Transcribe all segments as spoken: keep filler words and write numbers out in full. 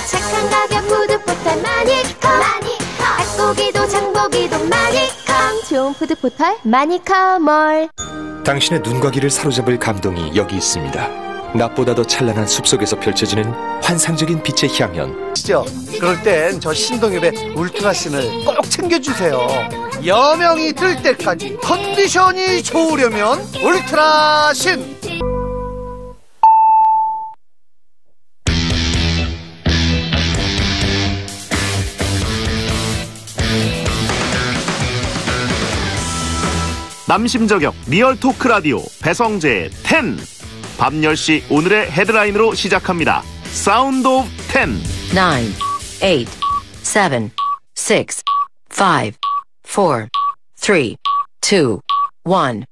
착한 가격 푸드포탈 마니컴. 닭고기도 장고기도 마니컴. 좋은 푸드포탈 마니컴몰. 당신의 눈과 귀를 사로잡을 감동이 여기 있습니다. 낮보다 더 찬란한 숲속에서 펼쳐지는 환상적인 빛의 향연. 그럴 땐 저 신동엽의 울트라신을 꼭 챙겨주세요. 여명이 들 때까지 컨디션이 좋으려면 울트라신. 남심저격 리얼 토크 라디오 배성재의 텐. 밤 열 시 오늘의 헤드라인으로 시작합니다. 사운드 오브 텐. nine, eight, seven, six, five, four, three, two, one.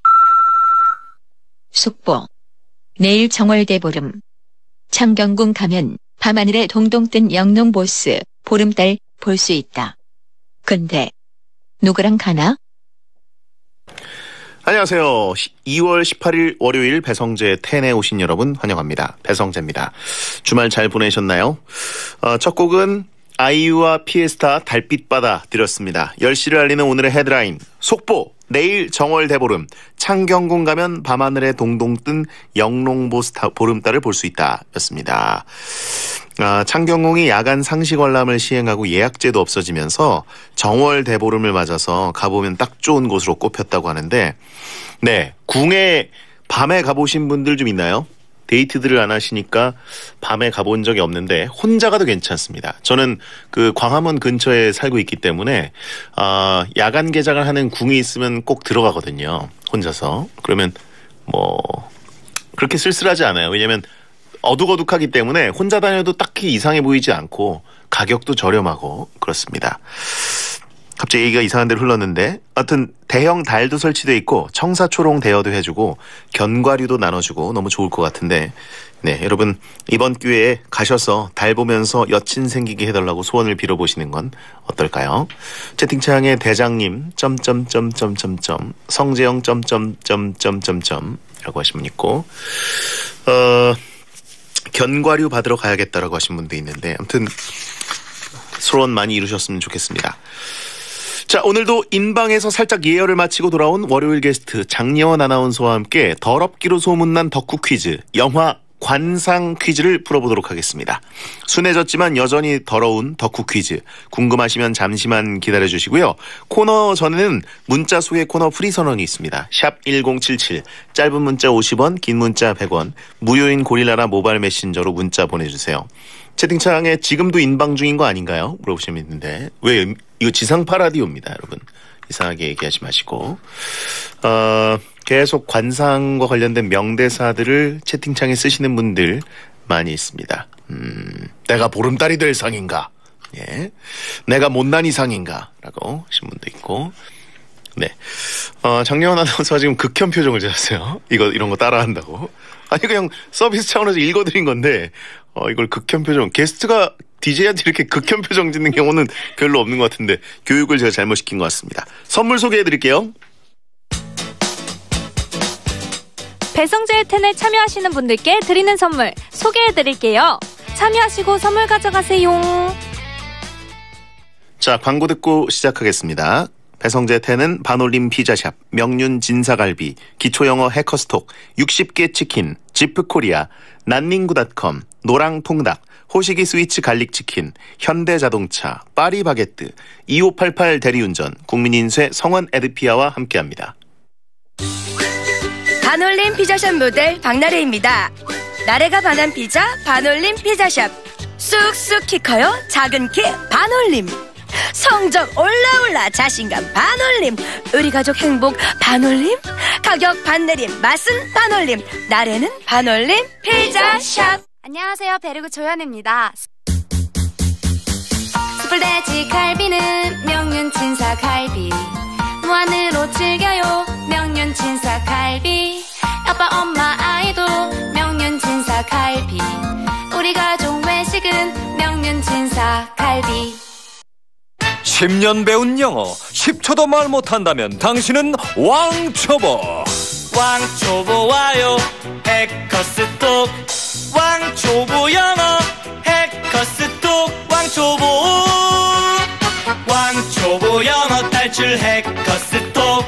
속보. 내일 정월대 보름. 창경궁 가면 밤하늘에 동동 뜬 영농보스 보름달 볼 수 있다. 근데 누구랑 가나? 안녕하세요. 이월 십팔일 월요일 배성재 텐에 오신 여러분 환영합니다. 배성재입니다. 주말 잘 보내셨나요? 어, 첫 곡은 아이유와 피에스타 달빛바다 드렸습니다. 열 시를 알리는 오늘의 헤드라인. 속보. 내일 정월 대보름. 창경궁 가면 밤하늘에 동동 뜬 영롱보스 보름달을 볼 수 있다 였습니다. 아, 창경궁이 야간 상시 관람을 시행하고 예약제도 없어지면서 정월 대보름을 맞아서 가보면 딱 좋은 곳으로 꼽혔다고 하는데, 네, 궁에 밤에 가보신 분들 좀 있나요? 데이트들을 안 하시니까 밤에 가본 적이 없는데 혼자 가도 괜찮습니다. 저는 그 광화문 근처에 살고 있기 때문에 아, 야간 개장을 하는 궁이 있으면 꼭 들어가거든요. 혼자서. 그러면 뭐 그렇게 쓸쓸하지 않아요. 왜냐면 어둑어둑하기 때문에 혼자 다녀도 딱히 이상해 보이지 않고 가격도 저렴하고 그렇습니다. 갑자기 얘기가 이상한 데로 흘렀는데, 하여튼 대형 달도 설치되어 있고 청사초롱 대여도 해주고 견과류도 나눠주고 너무 좋을 것 같은데, 네, 여러분 이번 기회에 가셔서 달 보면서 여친 생기게 해달라고 소원을 빌어보시는 건 어떨까요? 채팅창에 대장님 점점점점점점 성재영 점점점점점점 라고 하신 분 있고, 어, 견과류 받으러 가야겠다라고 하신 분도 있는데, 아무튼 소원 많이 이루셨으면 좋겠습니다. 자, 오늘도 인방에서 살짝 예열을 마치고 돌아온 월요일 게스트 장예원 아나운서와 함께 더럽기로 소문난 덕후 퀴즈, 영화 관상 퀴즈를 풀어보도록 하겠습니다. 순해졌지만 여전히 더러운 덕후 퀴즈, 궁금하시면 잠시만 기다려주시고요. 코너 전에는 문자 소개 코너 프리 선언이 있습니다. 샵 일공칠칠, 짧은 문자 오십 원, 긴 문자 백 원, 무료인 고릴라라 모바일 메신저로 문자 보내주세요. 채팅창에 지금도 인방 중인 거 아닌가요? 물어보시면 있는데, 왜, 이거 지상파 라디오입니다, 여러분. 이상하게 얘기하지 마시고. 어, 계속 관상과 관련된 명대사들을 채팅창에 쓰시는 분들 많이 있습니다. 음, 내가 보름달이 될 상인가? 예. 내가 못난 이상인가? 라고 하신 분도 있고. 네. 어, 장려원 아나운서가 지금 극혐 표정을 지었어요. 이거, 이런 거 따라한다고. 아니, 그냥 서비스 차원에서 읽어드린 건데, 어, 이걸 극혐 표정. 게스트가 디제이한테 이렇게 극혐 표정 짓는 경우는 별로 없는 것 같은데, 교육을 제가 잘못 시킨 것 같습니다. 선물 소개해드릴게요. 배성재의 텐에 참여하시는 분들께 드리는 선물 소개해드릴게요. 참여하시고 선물 가져가세요. 자, 광고 듣고 시작하겠습니다. 배성재 텐은 반올림 피자샵, 명륜 진사갈비, 기초영어 해커스톡, 육십 개 치킨, 지프코리아, 난닝구닷컴, 노랑통닭, 호식이 스위치 갈릭치킨, 현대자동차, 파리바게뜨, 이오팔팔 대리운전, 국민인쇄 성원 에드피아와 함께합니다. 반올림 피자샵 모델 박나래입니다. 나래가 반한 피자 반올림 피자샵. 쑥쑥 키 커요 작은 키 반올림. 성적 올라올라 자신감 반올림. 우리 가족 행복 반올림. 가격 반내림 맛은 반올림. 나래는 반올림 피자샵. 안녕하세요, 베르구 조연입니다. 숯불돼지 갈비는 명륜 진사갈비. 무한으로 즐겨요 명륜 진사갈비. 아빠 엄마 아이도 명륜 진사갈비. 우리 가족 외식은 명륜 진사갈비. 십 년 배운 영어 십 초도 말 못한다면 당신은 왕초보. 왕초보 와요 해커스톡. 왕초보 영어 해커스톡. 탈출 해커스톡.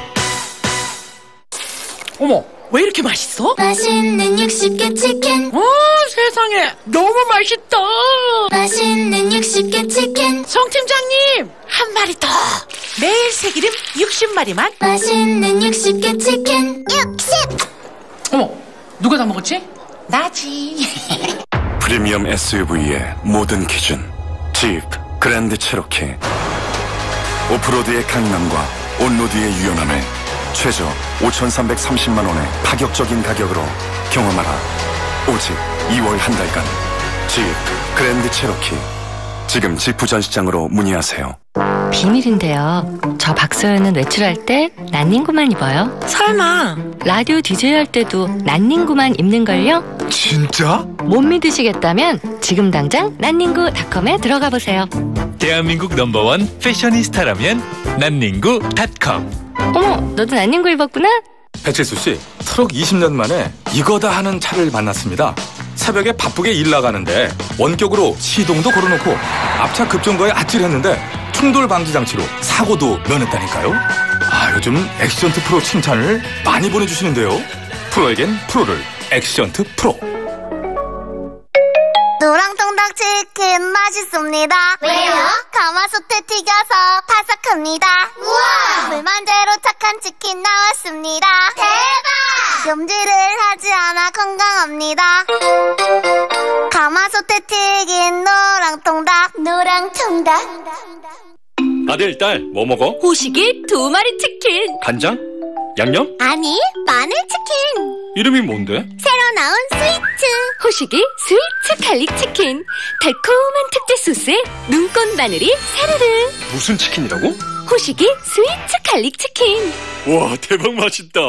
어머, 왜 이렇게 맛있어? 맛있는 육십 개 치킨. 오, 세상에, 너무 맛있다. 맛있는 육십 개 치킨. 송 팀장님, 한 마리 더. 매일 새기름 육십 마리만. 맛있는 육십 개 치킨. 육십. 어머, 누가 다 먹었지? 나지. 프리미엄 에스유브이의 모든 기준. 집 그랜드 체로키. 오프로드의 강인함과 온로드의 유연함을 최저 오천삼백삼십만 원의 파격적인 가격으로 경험하라. 오직 이월 한 달간 집 그랜드 체로키. 지금 직부전시장으로 문의하세요. 비밀인데요. 저 박소연은 외출할 때 난닝구만 입어요. 설마 라디오 디제이 할 때도 난닝구만 입는걸요? 진짜? 못 믿으시겠다면 지금 당장 난닝구 닷컴에 들어가 보세요. 대한민국 넘버원 패셔니스타라면 난닝구 닷컴. 어머, 너도 난닝구 입었구나? 배칠수 씨, 트럭 이십 년 만에 이거다 하는 차를 만났습니다. 새벽에 바쁘게 일 나가는데 원격으로 시동도 걸어놓고 앞차 급정거에 아찔했는데 충돌 방지 장치로 사고도 면했다니까요. 아, 요즘 액션트 프로 칭찬을 많이 보내주시는데요. 프로에겐 프로를 액션트 프로. 노랑통닭 치킨 맛있습니다. 왜요? 가마솥에 튀겨서 바삭합니다. 우와! 물만대로 착한 치킨 나왔습니다. 대박! 염지를 하지 않아 건강합니다. 가마솥에 튀긴 노랑통닭. 노랑통닭. 아들, 딸, 뭐 먹어? 호식이 두 마리 치킨. 간장? 양념? 아니, 마늘 치킨. 이름이 뭔데? 새로 나온 스위트. 호식이 스위트 갈릭 치킨. 달콤한 특제 소스에 눈꽃 마늘이 사르르. 무슨 치킨이라고? 호식이 스위트 갈릭 치킨. 와, 대박 맛있다.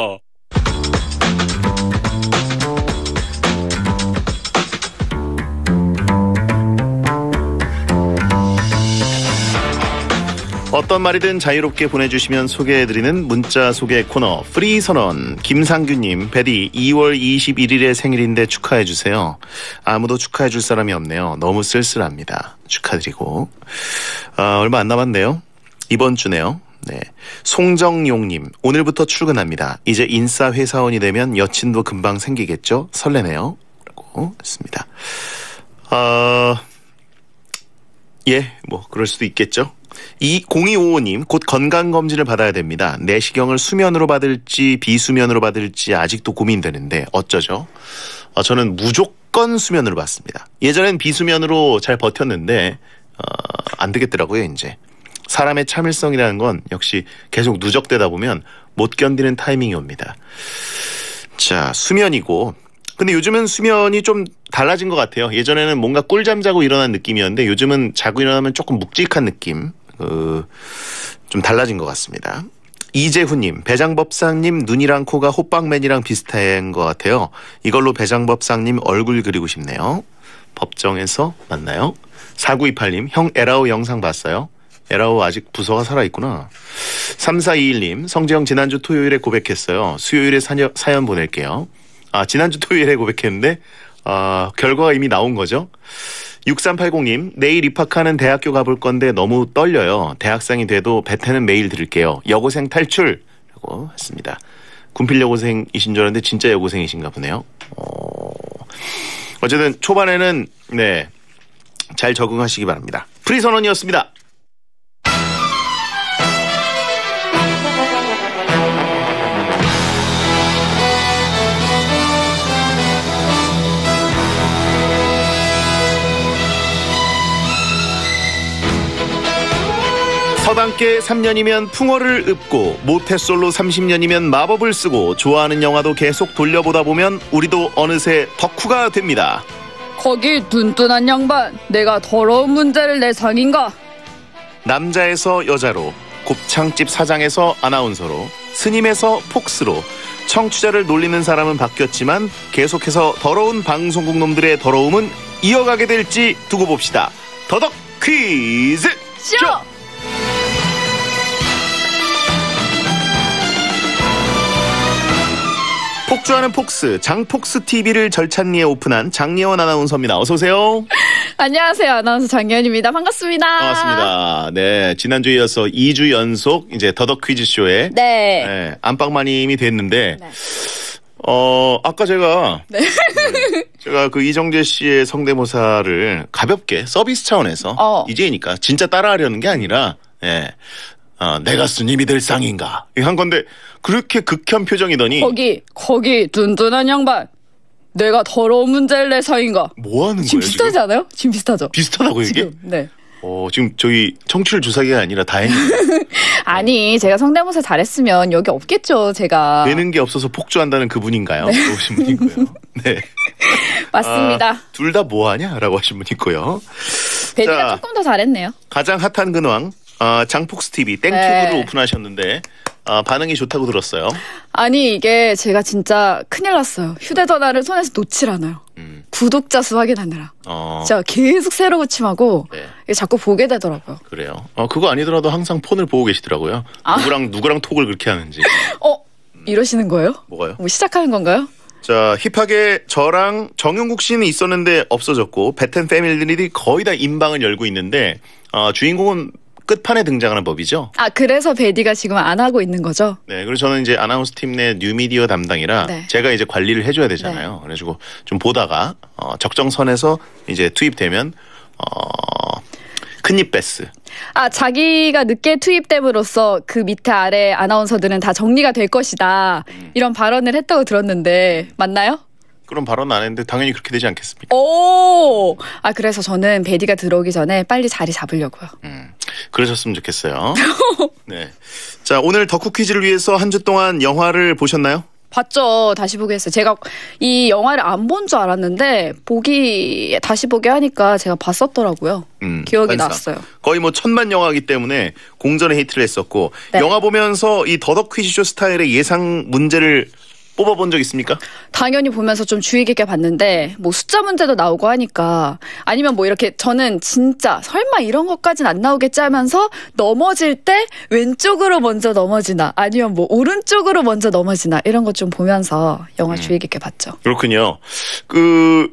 어떤 말이든 자유롭게 보내주시면 소개해드리는 문자 소개 코너 프리 선언. 김상규님, 베디 이월 이십일일에 생일인데 축하해주세요. 아무도 축하해줄 사람이 없네요. 너무 쓸쓸합니다. 축하드리고 아, 얼마 안 남았네요. 이번 주네요. 네, 송정용님, 오늘부터 출근합니다. 이제 인싸 회사원이 되면 여친도 금방 생기겠죠? 설레네요. 라고 했습니다. 어... 예, 뭐 그럴 수도 있겠죠. 이 공이오오님, 곧 건강검진을 받아야 됩니다. 내시경을 수면으로 받을지 비수면으로 받을지 아직도 고민되는데 어쩌죠? 어, 저는 무조건 수면으로 받습니다. 예전엔 비수면으로 잘 버텼는데 어, 안 되겠더라고요. 이제 사람의 참을성이라는 건 역시 계속 누적되다 보면 못 견디는 타이밍이 옵니다. 자, 수면이고, 근데 요즘은 수면이 좀 달라진 것 같아요. 예전에는 뭔가 꿀잠 자고 일어난 느낌이었는데 요즘은 자고 일어나면 조금 묵직한 느낌. 어, 좀 달라진 것 같습니다. 이재훈님, 배장법상님 눈이랑 코가 호빵맨이랑 비슷한 것 같아요. 이걸로 배장법상님 얼굴 그리고 싶네요. 법정에서 만나요. 사구이팔님, 형 에라오 영상 봤어요? 에라오 아직 부서가 살아있구나. 삼사이일님, 성재형 지난주 토요일에 고백했어요. 수요일에 사녀, 사연 보낼게요. 아, 지난주 토요일에 고백했는데 아, 결과가 이미 나온 거죠. 육삼팔공님, 내일 입학하는 대학교 가볼 건데 너무 떨려요. 대학생이 돼도 베테는 매일 들을게요. 여고생 탈출! 라고 했습니다. 군필 여고생이신 줄 알았는데 진짜 여고생이신가 보네요. 어... 어쨌든 초반에는 네, 잘 적응하시기 바랍니다. 프리선언이었습니다. 서당계 삼 년이면 풍어를 읊고 모태솔로 삼십 년이면 마법을 쓰고 좋아하는 영화도 계속 돌려보다 보면 우리도 어느새 덕후가 됩니다. 거기 뚠뚠한 양반, 내가 더러운 문제를 내 상인가? 남자에서 여자로, 곱창집 사장에서 아나운서로, 스님에서 폭스로 청취자를 놀리는 사람은 바뀌었지만 계속해서 더러운 방송국 놈들의 더러움은 이어가게 될지 두고 봅시다. 더덕 퀴즈 쇼! 폭주하는 폭스, 장폭스 티비를 절찬리에 오픈한 장예원 아나운서입니다. 어서 오세요. 안녕하세요. 아나운서 장기현입니다. 반갑습니다. 반갑습니다. 네, 지난주에 이어서 이 주 연속 이제 더덕 퀴즈쇼에 네. 네, 안방마님이 됐는데 네. 어, 아까 제가 네. 네, 제가 그 이정재 씨의 성대모사를 가볍게 서비스 차원에서 어. 이제니까 진짜 따라하려는 게 아니라 예. 어, 내가 스님이 될 상인가 한 건데 그렇게 극혐 표정이더니 거기 거기 둔둔한 양반 내가 더러운 문제를 낼 상인가 뭐 하는 지금 거예요 비슷하지 지금? 않아요? 지금 비슷하죠? 비슷하다고 이게? 지금, 네. 어, 지금 저희 청취율 조사기가 아니라 다행이에요. 아니 제가 성대모사 잘했으면 여기 없겠죠 제가. 되는 게 없어서 폭주한다는 그분인가요? 네. 오신 분이고요. 네. 맞습니다. 아, 둘 다 뭐하냐? 라고 하신 분 있고요. 베디가 자, 조금 더 잘했네요. 가장 핫한 근황 어, 장폭스티비 땡튜브를 네. 오픈하셨는데 어, 반응이 좋다고 들었어요. 아니 이게 제가 진짜 큰일 났어요. 휴대전화를 손에서 놓질 않아요. 음. 구독자 수 확인하느라. 어. 제가 계속 새로 고침하고 네. 자꾸 보게 되더라고요. 그래요. 어, 그거 아니더라도 항상 폰을 보고 계시더라고요. 아. 누구랑 누구랑 톡을 그렇게 하는지. 어? 이러시는 거예요? 뭐가요? 뭐 시작하는 건가요? 자, 힙하게 저랑 정용국 씨는 있었는데 없어졌고 배텐 패밀리들이 거의 다 인방을 열고 있는데 어, 주인공은 끝판에 등장하는 법이죠. 아, 그래서 베디가 지금 안 하고 있는 거죠? 네, 그래서 저는 이제 아나운서 팀 내 뉴미디어 담당이라 네. 제가 이제 관리를 해줘야 되잖아요. 네. 그래가지고 좀 보다가 어, 적정선에서 이제 투입되면 어, 큰입 베스. 아, 자기가 늦게 투입됨으로써 그 밑에 아래 아나운서들은 다 정리가 될 것이다. 음. 이런 발언을 했다고 들었는데 맞나요? 그런 발언 안 했는데 당연히 그렇게 되지 않겠습니까? 오! 아, 그래서 저는 베디가 들어오기 전에 빨리 자리 잡으려고요. 음, 그러셨으면 좋겠어요. 네. 자, 오늘 덕후 퀴즈를 위해서 한 주 동안 영화를 보셨나요? 봤죠. 다시 보게 했어요. 제가 이 영화를 안 본 줄 알았는데 보기 다시 보게 하니까 제가 봤었더라고요. 음, 기억이 반상. 났어요. 거의 뭐 천만 영화이기 때문에 공전의 히트를 했었고 네. 영화 보면서 이 더덕 퀴즈쇼 스타일의 예상 문제를 뽑아본 적 있습니까? 당연히 보면서 좀 주의 깊게 봤는데 뭐 숫자 문제도 나오고 하니까 아니면 뭐 이렇게 저는 진짜 설마 이런 것까지는 안 나오겠지 하면서 넘어질 때 왼쪽으로 먼저 넘어지나 아니면 뭐 오른쪽으로 먼저 넘어지나 이런 것 좀 보면서 영화 음. 주의 깊게 봤죠. 그렇군요. 그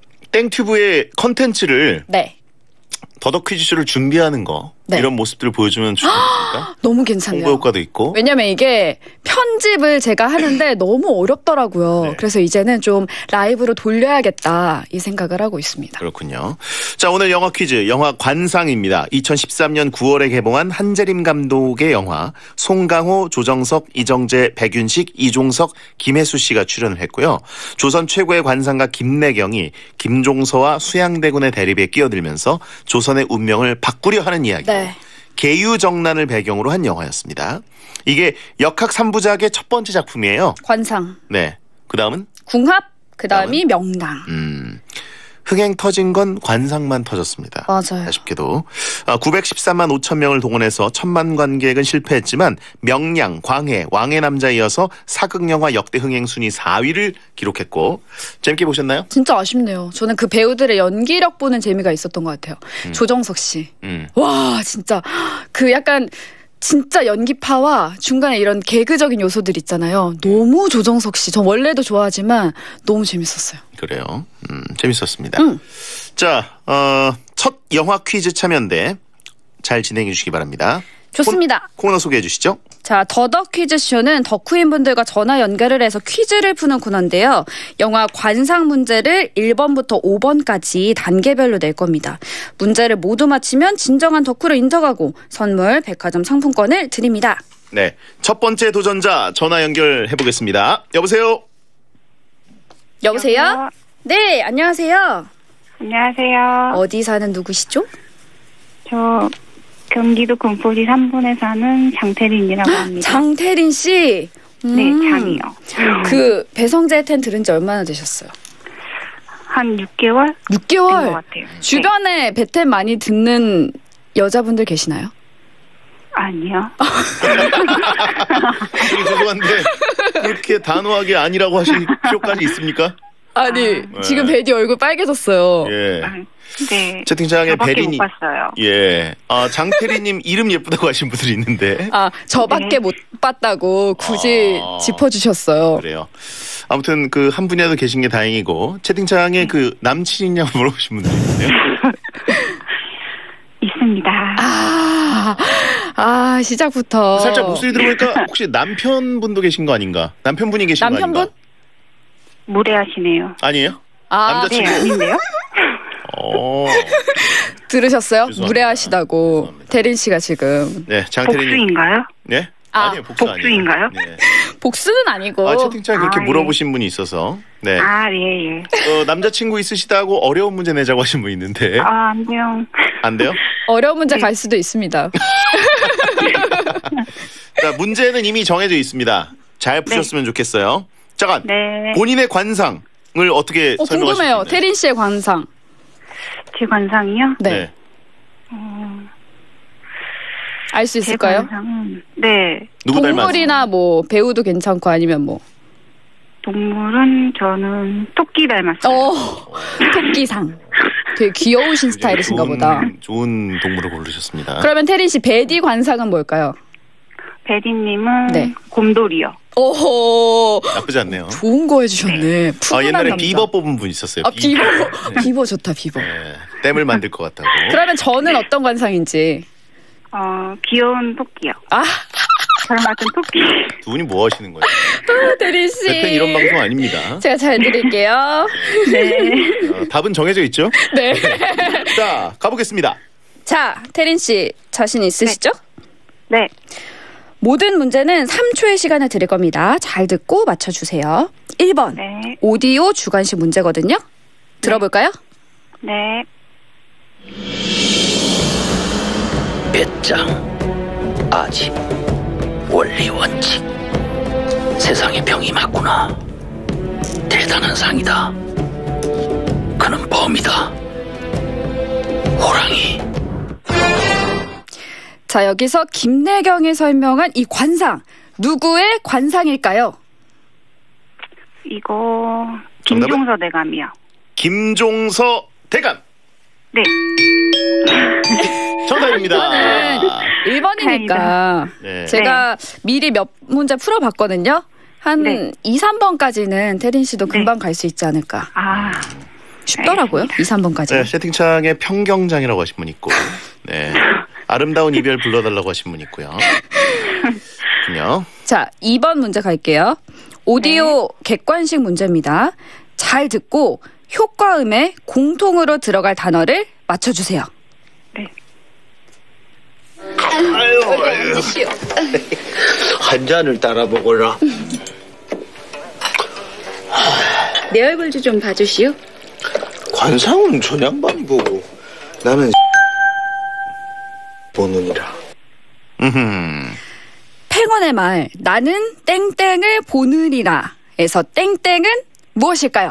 땡튜브의 컨텐츠를 네. 더덕 퀴즈쇼를 준비하는 거 네. 이런 모습들을 보여주면 좋지 않습니까? 너무 괜찮네요. 홍보 효과도 있고. 왜냐면 이게 편집을 제가 하는데 너무 어렵더라고요. 네. 그래서 이제는 좀 라이브로 돌려야겠다 이 생각을 하고 있습니다. 그렇군요. 자, 오늘 영화 퀴즈 영화 관상입니다. 이천십삼 년 구월에 개봉한 한재림 감독의 영화 송강호, 조정석, 이정재, 백윤식, 이종석, 김혜수 씨가 출연을 했고요. 조선 최고의 관상가 김래경이 김종서와 수양대군의 대립에 끼어들면서 조선의 운명을 바꾸려 하는 이야기. 네. 계유정난을 배경으로 한 영화였습니다. 이게 역학 삼 부작의 첫 번째 작품이에요. 관상. 네. 그 다음은? 궁합. 그 다음이 명당. 음. 흥행 터진 건 관상만 터졌습니다. 맞아요. 아쉽게도 구백십삼만 오천 명을 동원해서 천만 관객은 실패했지만 명량, 광해, 왕의 남자에 이어서 사극영화 역대 흥행 순위 사 위를 기록했고 재밌게 보셨나요? 진짜 아쉽네요. 저는 그 배우들의 연기력 보는 재미가 있었던 것 같아요. 음. 조정석 씨. 음. 와 진짜 그 약간 진짜 연기파와 중간에 이런 개그적인 요소들 있잖아요. 너무 조정석 씨. 저 원래도 좋아하지만 너무 재밌었어요. 그래요. 음, 재밌었습니다. 음. 자, 어, 첫 영화 퀴즈 참여인데 잘 진행해 주시기 바랍니다. 좋습니다. 코, 코너 소개해 주시죠. 자, 더덕 퀴즈쇼는 덕후인분들과 전화 연결을 해서 퀴즈를 푸는 코너인데요. 영화 관상 문제를 일 번부터 오 번까지 단계별로 낼 겁니다. 문제를 모두 맞히면 진정한 덕후를 인정하고 선물 백화점 상품권을 드립니다. 네, 첫 번째 도전자 전화 연결해 보겠습니다. 여보세요? 여보세요? 여보세요? 네, 안녕하세요. 안녕하세요. 어디 사는 누구시죠? 저 경기도 금포시 삼 분에 사는 장태린이라고 합니다. 장태린 씨? 음. 네, 장이요. 그 배성재 텐 들은 지 얼마나 되셨어요? 한 육 개월? 육 개월? 된 것 같아요. 주변에 네. 배텐 많이 듣는 여자분들 계시나요? 아니요. 죄송한데 그렇게 단호하게 아니라고 하실 필요까지 있습니까? 아니 네. 지금 베디 얼굴 빨개졌어요. 예. 네. 채팅창에 저밖에 베리님. 못 봤어요. 예. 아, 장태리님 이름 예쁘다고 하신 분들이 있는데. 아 저밖에 네. 못 봤다고 굳이 아. 짚어주셨어요. 그래요. 아무튼 그 한 분이라도 계신 게 다행이고 채팅창에 그 남친 있냐고 물어보신 분들이 있네요. 있습니다. 아, 아 시작부터 살짝 목소리 들어보니까 혹시 남편분도 계신 거 아닌가? 남편분이 계신 남편분? 거 아닌가? 무례하시네요. 아니에요? 아, 남자친구? 네, 아닌데요? 어. 들으셨어요? 죄송합니다. 무례하시다고 죄송합니다. 태린 씨가 지금 네, 장태리님. 복수인가요? 네? 아, 아니요, 복수 복수인가요? 아니에요. 네. 복수는 아니고 아, 채팅창에 그렇게 아, 물어보신 분이 있어서. 네. 아, 예, 예. 어, 남자친구 있으시다고 어려운 문제 내자고 하신 분 있는데. 아, 안 돼요. 안 돼요? 어려운 문제 갈 수도 있습니다. 자, 문제는 이미 정해져 있습니다. 잘 푸셨으면 좋겠어요. 잠깐. 네. 본인의 관상을 어떻게 어, 설명하실 수 궁금해요. 있나요? 태린 씨의 관상. 제 관상이요? 네. 네. 어, 알 수 제 있을까요? 관상은, 네. 누구 닮았어요? 동물이나 뭐 배우도 괜찮고 아니면 뭐. 동물은 저는 토끼 닮았어요. 어, 토끼상. 되게 귀여우신 스타일이신가 좋은, 보다. 좋은 동물을 고르셨습니다. 그러면 태린 씨 베디 관상은 뭘까요? 베디님은 네. 곰돌이요. 오호. 나쁘지 않네요. 좋은 거 해주셨네. 아, 푸근한 옛날에 남자. 비버 뽑은 분 있었어요. 아, 비버. 비버 좋다, 비버. 네, 댐을 만들 것 같다고. 그러면 저는 어떤 관상인지. 어, 귀여운 토끼요. 아, 닮았은 토끼. 두 분이 뭐 하시는 거예요? 태린 씨. 대표 이런 방송 아닙니다. 제가 잘 드릴게요. 네. 어, 답은 정해져 있죠? 네. 자, 가보겠습니다. 자, 태린 씨 자신 있으시죠? 네. 모든 문제는 삼 초의 시간을 드릴 겁니다. 잘 듣고 맞춰주세요. 일 번. 네. 오디오 주관식 문제거든요. 들어볼까요? 네. 배짱, 아집, 원리 원칙. 세상에 병이 많구나. 대단한 상이다. 그는 범이다. 호랑이. 자, 여기서 김래경이 설명한 이 관상. 누구의 관상일까요? 이거, 정답은? 김종서 대감이요. 김종서 대감. 네. 정답입니다. 저는 일 번이니까 네. 제가 미리 몇 문제 풀어봤거든요. 한 네. 이, 삼 번까지는 태린 씨도 금방 갈 수 있지 않을까. 아. 쉽더라고요. 이, 삼 번까지. 네, 채팅창에 평경장이라고 하신 분 있고, 네. 아름다운 이별 불러달라고 하신 분 있고요. 그렇군요. 자, 이 번 문제 갈게요. 오디오 객관식 문제입니다. 잘 듣고 효과음에 공통으로 들어갈 단어를 맞춰주세요. 네. 아유, 아유. 한 잔을 따라 먹어라. 내 얼굴 좀 봐주시오. 관상은 저 양반이 보고 나는 보느니라. 음흠. 팽원의 말 나는 땡땡을 보느니라 에서 땡땡은 무엇일까요?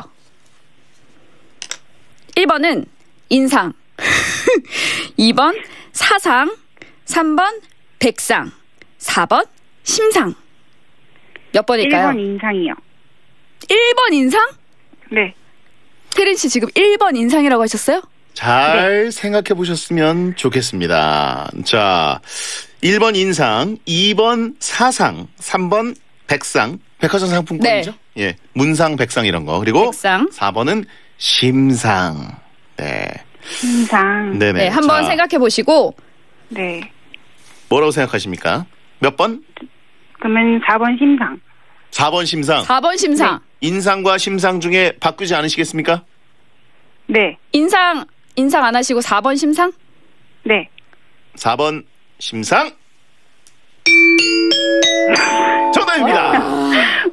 일 번은 인상, 이 번 사상, 삼 번 백상, 사 번 심상. 몇 번일까요? 일 번 인상이요. 일 번 인상? 네. 태린 씨 지금 일 번 인상이라고 하셨어요? 잘 네. 생각해 보셨으면 좋겠습니다. 자, 일 번 인상, 이 번 사상, 삼 번 백상, 백화점 상품권이죠? 네. 예, 문상, 백상 이런 거. 그리고 백상. 사 번은 심상. 네. 심상. 네네. 네, 한번 생각해 보시고. 네. 뭐라고 생각하십니까? 몇 번? 그러면 사 번 심상. 사 번 심상. 사 번 심상. 네. 인상과 심상 중에 바꾸지 않으시겠습니까? 네. 인상, 인상 안 하시고 사 번 심상? 네. 사 번 심상. 정답입니다.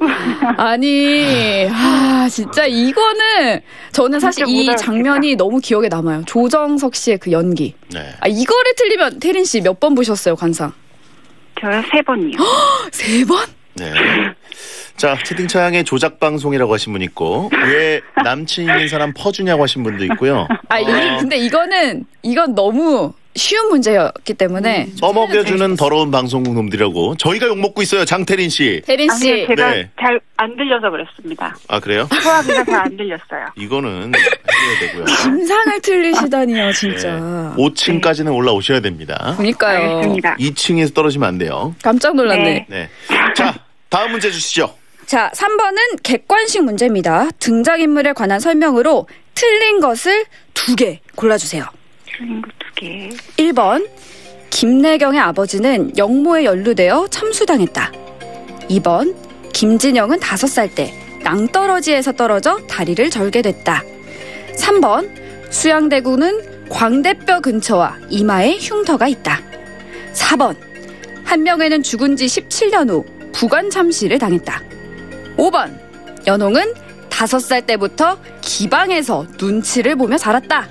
아니, 아, 진짜 이거는 저는 사실 이 장면이 너무 기억에 남아요. 조정석 씨의 그 연기. 네. 아, 이거를 틀리면 태린 씨 몇 번 보셨어요, 관상? 저요, 세 번이요. 세 번? 네. 자, 채팅창에 조작 방송이라고 하신 분 있고, 왜 남친 있는 사람 퍼주냐고 하신 분도 있고요. 아, 이, 어. 근데 이거는, 이건 너무 쉬운 문제였기 때문에 써먹여주는 더러운 방송국 놈들이라고 저희가 욕먹고 있어요. 장태린 씨. 태린 씨. 아니요, 제가 네. 잘 안 들려서 그랬습니다. 아 그래요? 소화기가 잘 안 들렸어요. 이거는 해야 되고요. 김상을 틀리시다니요, 진짜. 네. 오 층까지는 올라오셔야 됩니다. 그러니까요. 알겠습니다. 이 층에서 떨어지면 안 돼요. 깜짝 놀랐네. 네. 네. 자, 다음 문제 주시죠. 자, 삼 번은 객관식 문제입니다. 등장인물에 관한 설명으로 틀린 것을 두 개 골라주세요. 틀린 거 두 개. 일 번, 김내경의 아버지는 영모에 연루되어 참수당했다. 이 번, 김진영은 다섯 살 때 낭떠러지에서 떨어져 다리를 절게 됐다. 삼 번, 수양대구는 광대뼈 근처와 이마에 흉터가 있다. 사 번, 한 명에는 죽은 지 십칠 년 후 부관 참시를 당했다. 오 번, 연홍은 다섯 살 때부터 기방에서 눈치를 보며 자랐다.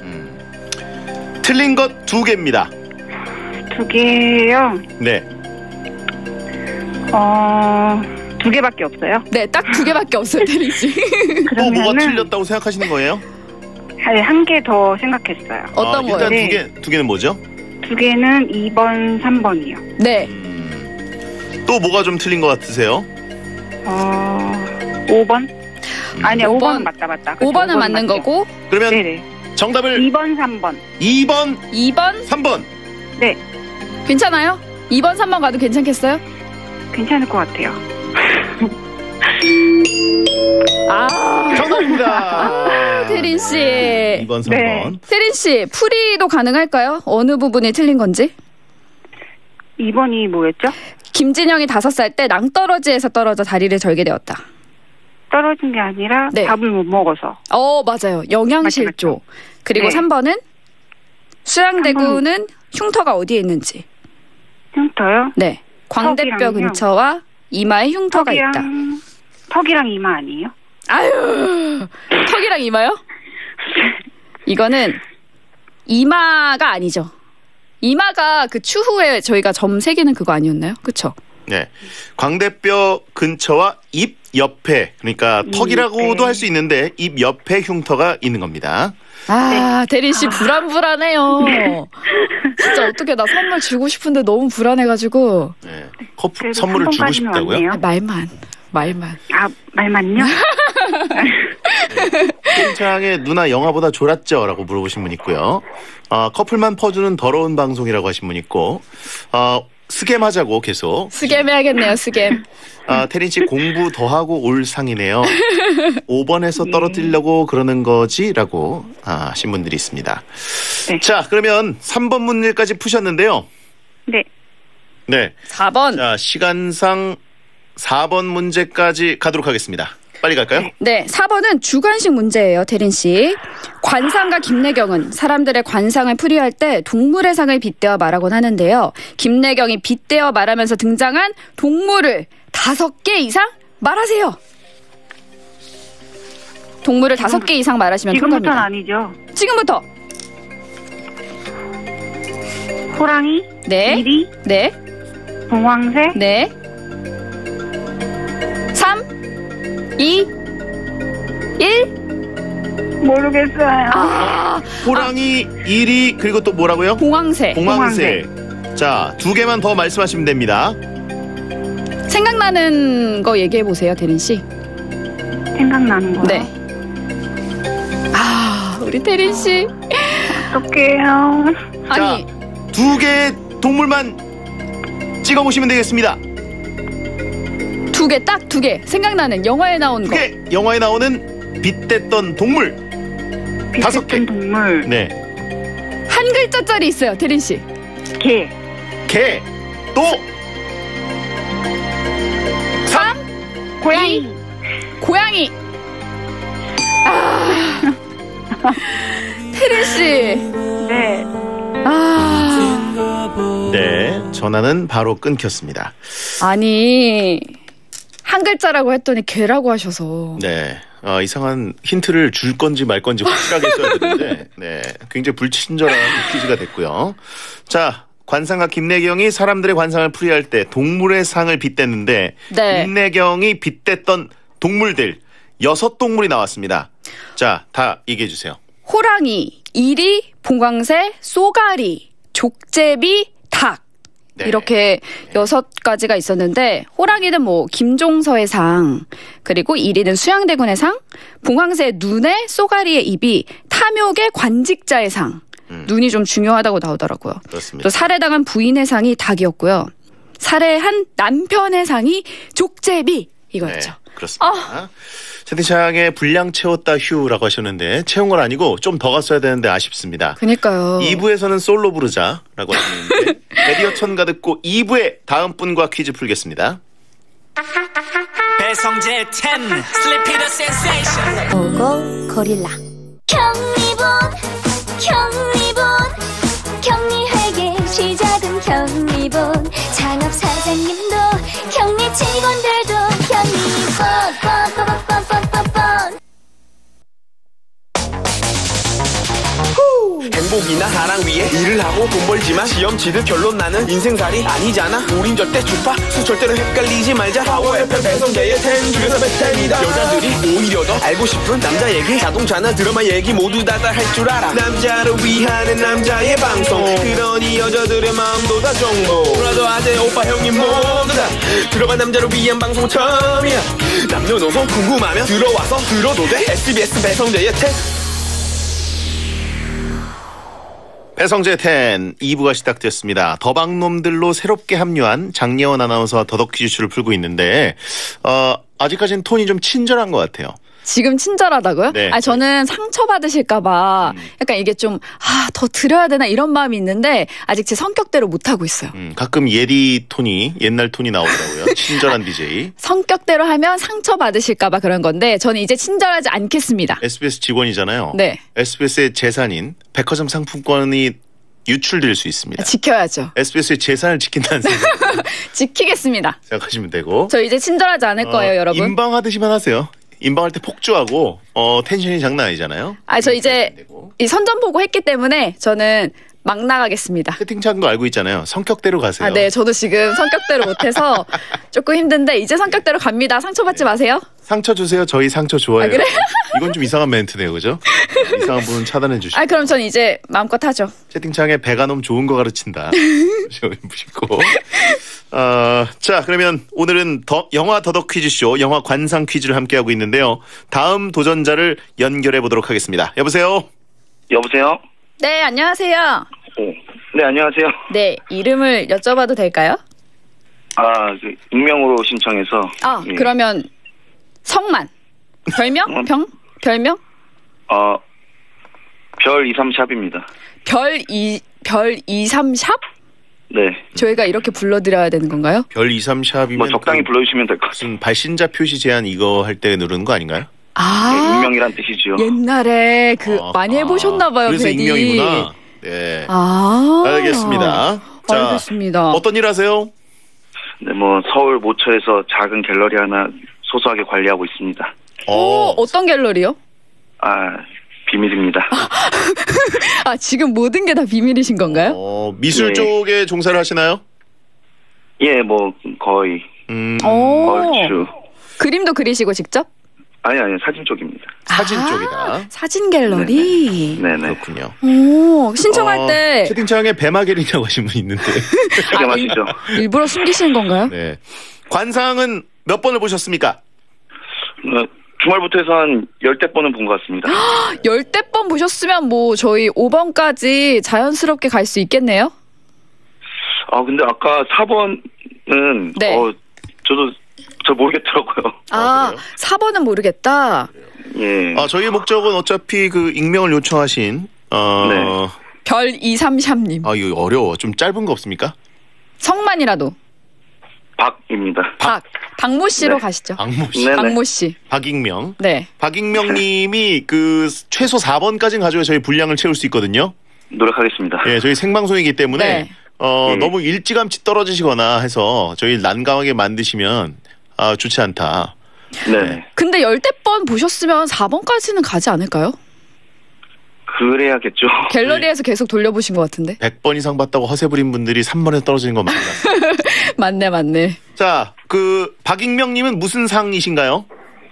틀린 것 두 개입니다. 두 개요? 네. 어, 두 개밖에 없어요? 네, 딱 두 개밖에 없어요, 태린 씨. 또 뭐가 틀렸다고 생각하시는 거예요? 한 개 더 생각했어요. 어떤 아, 일단 거요? 두 개, 두 개는 뭐죠? 두 개는 이 번, 삼 번이요. 네. 또 뭐가 좀 틀린 것 같으세요? 어, 오 번? 아니야, 오 번은 맞다, 맞다. 오 번은 맞는 거고. 그러면 네네. 정답을 이 번, 삼 번. 이 번, 이 번, 삼 번. 네. 괜찮아요? 이 번, 삼 번 가도 괜찮겠어요? 괜찮을 것 같아요. 아, 정답입니다. 아, 태린 씨. 이 번, 삼 번. 네. 태린 씨, 풀이도 가능할까요? 어느 부분이 틀린 건지? 이 번이 뭐였죠? 김진영이 다섯 살 때 낭떠러지에서 떨어져 다리를 절게 되었다. 떨어진 게 아니라 네. 밥을 못 먹어서. 어, 맞아요. 영양실조. 맞죠, 맞죠. 그리고 네. 삼 번은 수양대구는 흉터가 어디에 있는지. 흉터요? 네. 광대뼈 턱이랑요? 근처와 이마에 흉터가 턱이랑, 있다. 턱이랑 이마 아니에요? 아유, 턱이랑 이마요? 이거는 이마가 아니죠. 이마가 그 추후에 저희가 점 새기는 그거 아니었나요? 그쵸? 네. 광대뼈 근처와 입 옆에, 그러니까 턱이라고도 할 수 있는데 입 옆에 흉터가 있는 겁니다. 아, 대린 씨 불안불안해요. 진짜 어떻게 나 선물 주고 싶은데 너무 불안해가지고. 네. 커플 선물을 주고 싶다고요? 아, 말만, 말만. 아, 말만요? 팀장의 누나 영화보다 졸았죠? 라고 물어보신 분 있고요. 어, 커플만 퍼주는 더러운 방송이라고 하신 분 있고, 어, 스겜 하자고 계속. 스겜 해야겠네요, 스겜. 아, 태린 씨 공부 더 하고 올 상이네요. 오 번에서 떨어뜨리려고 그러는 거지? 라고 아, 하신 분들이 있습니다. 네. 자, 그러면 삼 번 문제까지 푸셨는데요. 네. 네. 사 번. 자, 시간상 사 번 문제까지 가도록 하겠습니다. 빨리 갈까요? 네, 사 번은 주관식 문제예요, 태린 씨. 관상가 김내경은 사람들의 관상을 풀이할 때 동물의 상을 빗대어 말하곤 하는데요. 김내경이 빗대어 말하면서 등장한 동물을 다섯 개 이상 말하세요. 동물을 다섯 개 이상 말하시면 지금부터는 통과입니다. 아니죠. 지금부터. 호랑이, 네. 이리, 네. 봉황새, 네. 삼, 이, 일. 모르겠어요. 아, 호랑이, 이리, 그리고 또 뭐라고요? 봉황새. 봉황새. 자, 두 개만 더 말씀하시면 됩니다. 생각나는 거 얘기해 보세요, 대린 씨. 생각나는 거요? 네. 아, 우리 대린 씨. 어떡해요. 아니, 두 개의 동물만 찍어보시면 되겠습니다. 두 개, 딱 두 개. 생각나는 영화에 나온 두 거. 개, 영화에 나오는 빗댔던 동물. 다섯 개. 동물. 네. 한 글자짜리 있어요, 대린 씨. 개. 개. 또. 삼. 고양이. 고양이. 아. 태린 씨. 네. 아. 네. 전화는 바로 끊겼습니다. 아니. 한 글자라고 했더니 개라고 하셔서. 네. 어, 이상한 힌트를 줄 건지 말 건지 확실하게 써야 되는데, 네. 굉장히 불친절한 퀴즈가 됐고요. 자, 관상가 김내경이 사람들의 관상을 풀이할 때 동물의 상을 빗댔는데, 네. 김내경이 빗댔던 동물들, 여섯 동물이 나왔습니다. 자, 다 얘기해 주세요. 호랑이, 이리, 봉황새, 쏘가리, 족제비, 닭. 네. 이렇게 여섯 가지가 있었는데 호랑이는 뭐 김종서의 상, 그리고 이리는 수양대군의 상, 봉황새 눈에 쏘가리의 입이, 탐욕의 관직자의 상. 음. 눈이 좀 중요하다고 나오더라고요. 그렇습니다. 또 살해당한 부인의 상이 닭이었고요. 살해한 남편의 상이 족제비 이거였죠. 네, 그렇습니다. 아. 채팅창에 분량 채웠다 휴라고 하셨는데 채운 건 아니고 좀 더 갔어야 되는데 아쉽습니다. 그러니까요. 이 부에서는 솔로 부르자라고 하셨는데 베리어 천가 듣고 이 부에 다음 분과 퀴즈 풀겠습니다. 배성재 텐 슬리피 더 센세이션 고고 고릴라 경리본 경리본 경리회계 시작은 경리본 창업사장님도 경리 직원들도 경리본 뻔뻔뻔뻔뻔뻔 행복이나 사랑 위해 일을 하고 돈 벌지만 시험 치듯 결론 나는 인생살이 아니잖아. 우린 절대 주파수 절대로 헷갈리지 말자. 파워 에프엠 배성재의 텐 중에서 베텐이다. 여자들이 오히려 더 알고 싶은 남자 얘기, 자동차나 드라마 얘기 모두 다 다 할 줄 알아. 남자를 위한 남자의 방송, 그러니 여자들의 마음도 다 정보. 브라더 아재 오빠 형님 모두 다 들어가 남자를 위한 방송 처음이야. 남녀노소 궁금하면 들어와서 들어도 돼. 에스비에스 배성재의 텐. 배성재 텐 이 부가 시작됐습니다. 더박놈들로 새롭게 합류한 장예원 아나운서와 더덕 퀴즈쇼를 풀고 있는데 어, 아직까지는 톤이 좀 친절한 것 같아요. 지금 친절하다고요? 네. 아 저는 상처받으실까봐 음. 약간 이게 좀 아, 더 드려야 되나 이런 마음이 있는데 아직 제 성격대로 못하고 있어요. 음, 가끔 예리 톤이 옛날 톤이 나오더라고요. 친절한 디제이. 성격대로 하면 상처받으실까봐 그런 건데 저는 이제 친절하지 않겠습니다. 에스비에스 직원이잖아요. 네. 에스비에스의 재산인 백화점 상품권이 유출될 수 있습니다. 지켜야죠. 에스비에스의 재산을 지킨다는 생각. 지키겠습니다. 생각하시면 되고. 저 이제 친절하지 않을 거예요, 어, 여러분. 인방하듯이만 하세요. 인방할 때 폭주하고 어, 텐션이 장난 아니잖아요. 아, 저 이제 이 선전 보고 했기 때문에 저는 막 나가겠습니다. 채팅창도 알고 있잖아요. 성격대로 가세요. 아, 네. 저도 지금 성격대로 못해서 조금 힘든데 이제 성격대로 갑니다. 상처받지 네. 마세요. 상처 주세요. 저희 상처 좋아해요. 아, 그래요? 이건 좀 이상한 멘트네요. 그죠? 이상한 분은 차단해 주시고. 아, 그럼 전 이제 마음껏 하죠. 채팅창에 배가 너무 좋은 거 가르친다. 보시고. 어, 자, 그러면 오늘은 더, 영화 더덕 퀴즈쇼, 영화 관상 퀴즈를 함께하고 있는데요. 다음 도전자를 연결해 보도록 하겠습니다. 여보세요? 여보세요? 네, 안녕하세요. 오, 네, 안녕하세요. 네, 이름을 여쭤봐도 될까요? 아, 그 익명으로 신청해서. 아, 예. 그러면 성만. 별명? 어? 병? 별명? 어, 별 이삼 샵입니다. 별 이, 별 이삼 샵? 네. 저희가 이렇게 불러드려야 되는 건가요? 별 이삼 샵이면 뭐 적당히 그 불러주시면 될 것 같아요. 무슨 발신자 표시 제한 이거 할 때 누르는 거 아닌가요? 아. 네, 익명이란 뜻이죠. 옛날에 그 아, 많이 해보셨나봐요, 그래서 베디. 익명이구나. 네. 아. 알겠습니다. 자, 알겠습니다. 어떤 일 하세요? 네, 뭐 서울 모처에서 작은 갤러리 하나 소소하게 관리하고 있습니다. 어, 어떤 갤러리요? 아, 비밀입니다. 아, 지금 모든 게 다 비밀이신 건가요? 어, 미술 네. 쪽에 종사를 하시나요? 예, 뭐 거의. 음. 오. 얼추. 그림도 그리시고 직접? 아니, 아니, 사진 쪽입니다. 사진 아, 쪽이다. 사진 갤러리? 네네. 그렇군요. 오, 신청할 어, 때. 채팅창에 배마겔이라고 하신 분 있는데. 기가 막히죠. 일부러 숨기시는 건가요? 네. 관상은 몇 번을 보셨습니까? 어, 주말부터 해서 한 열대 번은 본 것 같습니다. 열대 번 보셨으면 뭐 저희 오 번까지 자연스럽게 갈 수 있겠네요? 아, 근데 아까 사 번은, 네. 어, 저도, 저 모르겠더라고요. 아, 사 번은 모르겠다. 예. 아, 저희의 목적은 어차피 그 익명을 요청하신, 어. 네. 별 이삼 샵님. 아, 이거 어려워. 좀 짧은 거 없습니까? 성만이라도. 박입니다. 박. 박모 씨로 네. 가시죠. 박모 씨. 네네. 박모 씨. 박익명. 네. 박익명 님이 그 최소 사 번까지는 가져야 저희 분량을 채울 수 있거든요. 노력하겠습니다. 예, 저희 생방송이기 때문에 네. 어, 예. 너무 일찌감치 떨어지시거나 해서 저희 난감하게 만드시면 아, 좋지 않다. 네. 근데 열대 번 보셨으면 사 번까지는 가지 않을까요? 그래야겠죠. 갤러리에서 계속 돌려보신 것 같은데. 백 번 이상 봤다고 허세 부린 분들이 삼 번에 떨어지는 건 맞나? 맞네, 맞네. 자, 그 박익명 님은 무슨 상이신가요?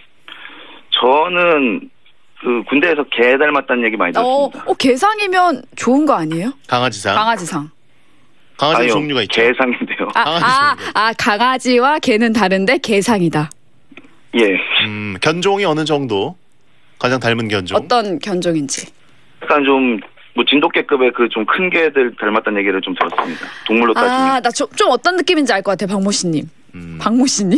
저는 그 군대에서 개 닮았다는 얘기 많이 어, 들었습니다. 어, 개상이면 좋은 거 아니에요? 강아지상. 강아지상. 강아지 아니요, 종류가 있죠. 개상인데요. 아, 아, 아, 강아지와 개는 다른데 개상이다. 예. 음, 견종이 어느 정도? 가장 닮은 견종? 어떤 견종인지. 약간 좀, 뭐, 진돗개급의 그 좀 큰 개들 닮았다는 얘기를 좀 들었습니다. 동물로 따지면. 아, 나 좀 어떤 느낌인지 알 것 같아요, 박모 씨님. 음. 박모 씨님?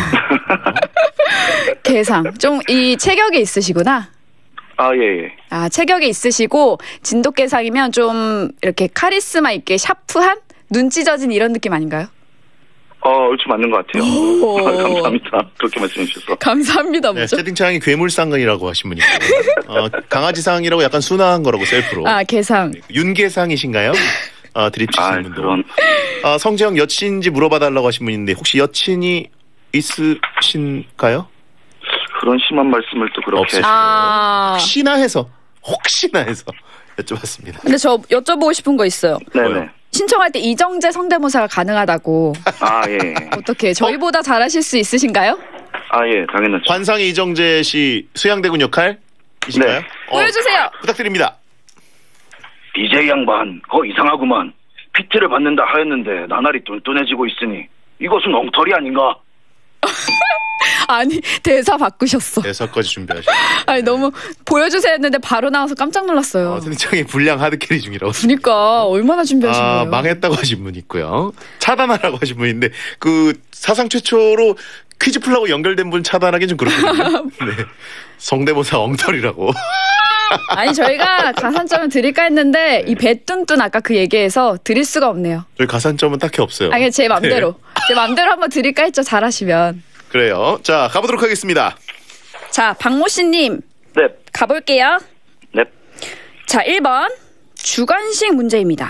개상. 좀 이 체격이 있으시구나. 아, 예, 예. 아, 체격이 있으시고, 진돗개상이면 좀 이렇게 카리스마 있게 샤프한? 눈 찢어진 이런 느낌 아닌가요? 어, 얼추 맞는 것 같아요. 아, 감사합니다. 그렇게 말씀해 주셔서. 감사합니다. 네, 뭐죠? 채팅창이 괴물상이라고 하신 분이 있어요. 어, 강아지상이라고 약간 순화한 거라고 셀프로. 아, 개상. 윤계상이신가요? 어, 드립 치신 아, 분도. 그런. 어, 성재형 여친인지 물어봐달라고 하신 분인데 혹시 여친이 있으신가요? 그런 심한 말씀을 또 그렇게. 없으시죠. 아. 혹시나 해서 혹시나 해서 여쭤봤습니다. 근데 저 여쭤보고 싶은 거 있어요. 네네. 신청할 때 이정재 성대모사가 가능하다고. 아, 예. 어떻게 저희보다 잘하실 수 있으신가요? 아, 예, 당연하죠. 관상의 이정재 씨 수양대군 역할이신가요? 네. 어, 보여주세요. 부탁드립니다. 디제이 양반, 거 이상하구만. 피티를 받는다 하였는데 나날이 뚠뚠해지고 있으니 이것은 엉터리 아닌가? 아니, 대사 바꾸셨어. 대사까지 준비하셨어요. 아니, 너무 보여주세요 했는데 바로 나와서 깜짝 놀랐어요. 어, 채팅창에 불량 하드캐리 중이라고. 그러니까 얼마나 준비하신 아, 거예요? 망했다고 하신 분 있고요. 차단하라고 하신 분인데 그 사상 최초로 퀴즈 풀라고 연결된 분 차단하기 좀 그렇거든요. 네. 성대모사 엉터리라고. 아니, 저희가 가산점을 드릴까 했는데 이 배뚠뚠 아까 그 얘기해서 드릴 수가 없네요. 저희 가산점은 딱히 없어요. 아니, 제 맘대로. 네. 제 맘대로 한번 드릴까 했죠, 잘하시면. 그래요. 자, 가보도록 하겠습니다. 자, 박모 씨님. 네. 가볼게요. 네. 자, 일 번. 주관식 문제입니다.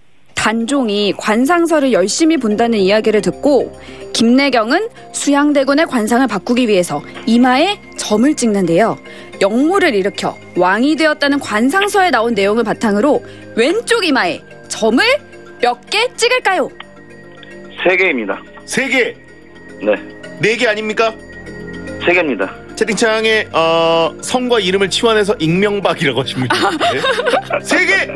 단종이 관상서를 열심히 본다는 이야기를 듣고 김내경은 수양대군의 관상을 바꾸기 위해서 이마에 점을 찍는데요. 역모를 일으켜 왕이 되었다는 관상서에 나온 내용을 바탕으로 왼쪽 이마에 점을 몇 개 찍을까요? 세 개입니다. 세 개. 네. 네 개 아닙니까? 세 개입니다. 채팅창에 어, 성과 이름을 치환해서 익명박이라고 하신 분이 있는데 세 개.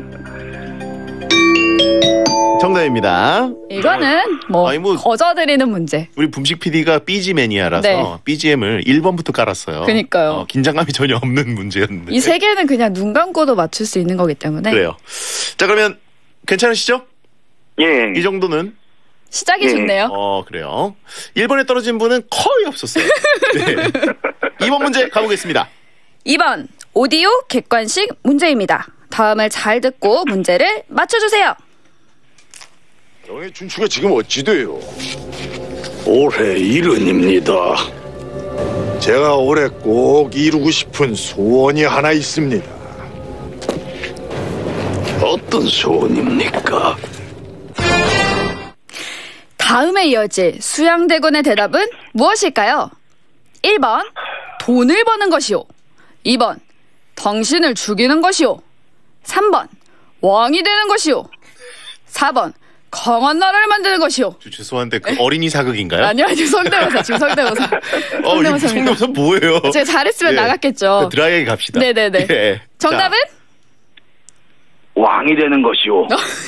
정답입니다. 이거는 뭐, 아니, 뭐 거저드리는 문제. 우리 붐식 피디가 삐지 매니아라서 네. 비지엠을 일 번부터 깔았어요. 그러니까요. 어, 긴장감이 전혀 없는 문제였는데. 이 세 개는 그냥 눈 감고도 맞출 수 있는 거기 때문에. 그래요. 자, 그러면 괜찮으시죠? 예. 이 정도는. 시작이 좋네요. 어, 그래요. 일 번에 떨어진 분은 거의 없었어요. 네. 이 번 문제 가보겠습니다. 이 번 오디오 객관식 문제입니다. 다음을 잘 듣고 문제를 맞춰주세요. 영의 준추가 지금 어찌 돼요? 올해 일흔입니다. 제가 올해 꼭 이루고 싶은 소원이 하나 있습니다. 어떤 소원입니까? 다음에 이어질 수양대군의 대답은 무엇일까요? 일 번 돈을 버는 것이요. 이 번 당신을 죽이는 것이요. 삼 번 왕이 되는 것이요. 사 번 강한 나라를 만드는 것이요. 죄송한데 그 어린이 사극인가요? 아니요, 아니요. 성대모사, 지금 성대모사. 어, 이거 성대모사 뭐예요? 제가 잘했으면 예. 나갔겠죠. 드라이하게 갑시다. 네네네. 예. 정답은? 자. 왕이 되는 것이요.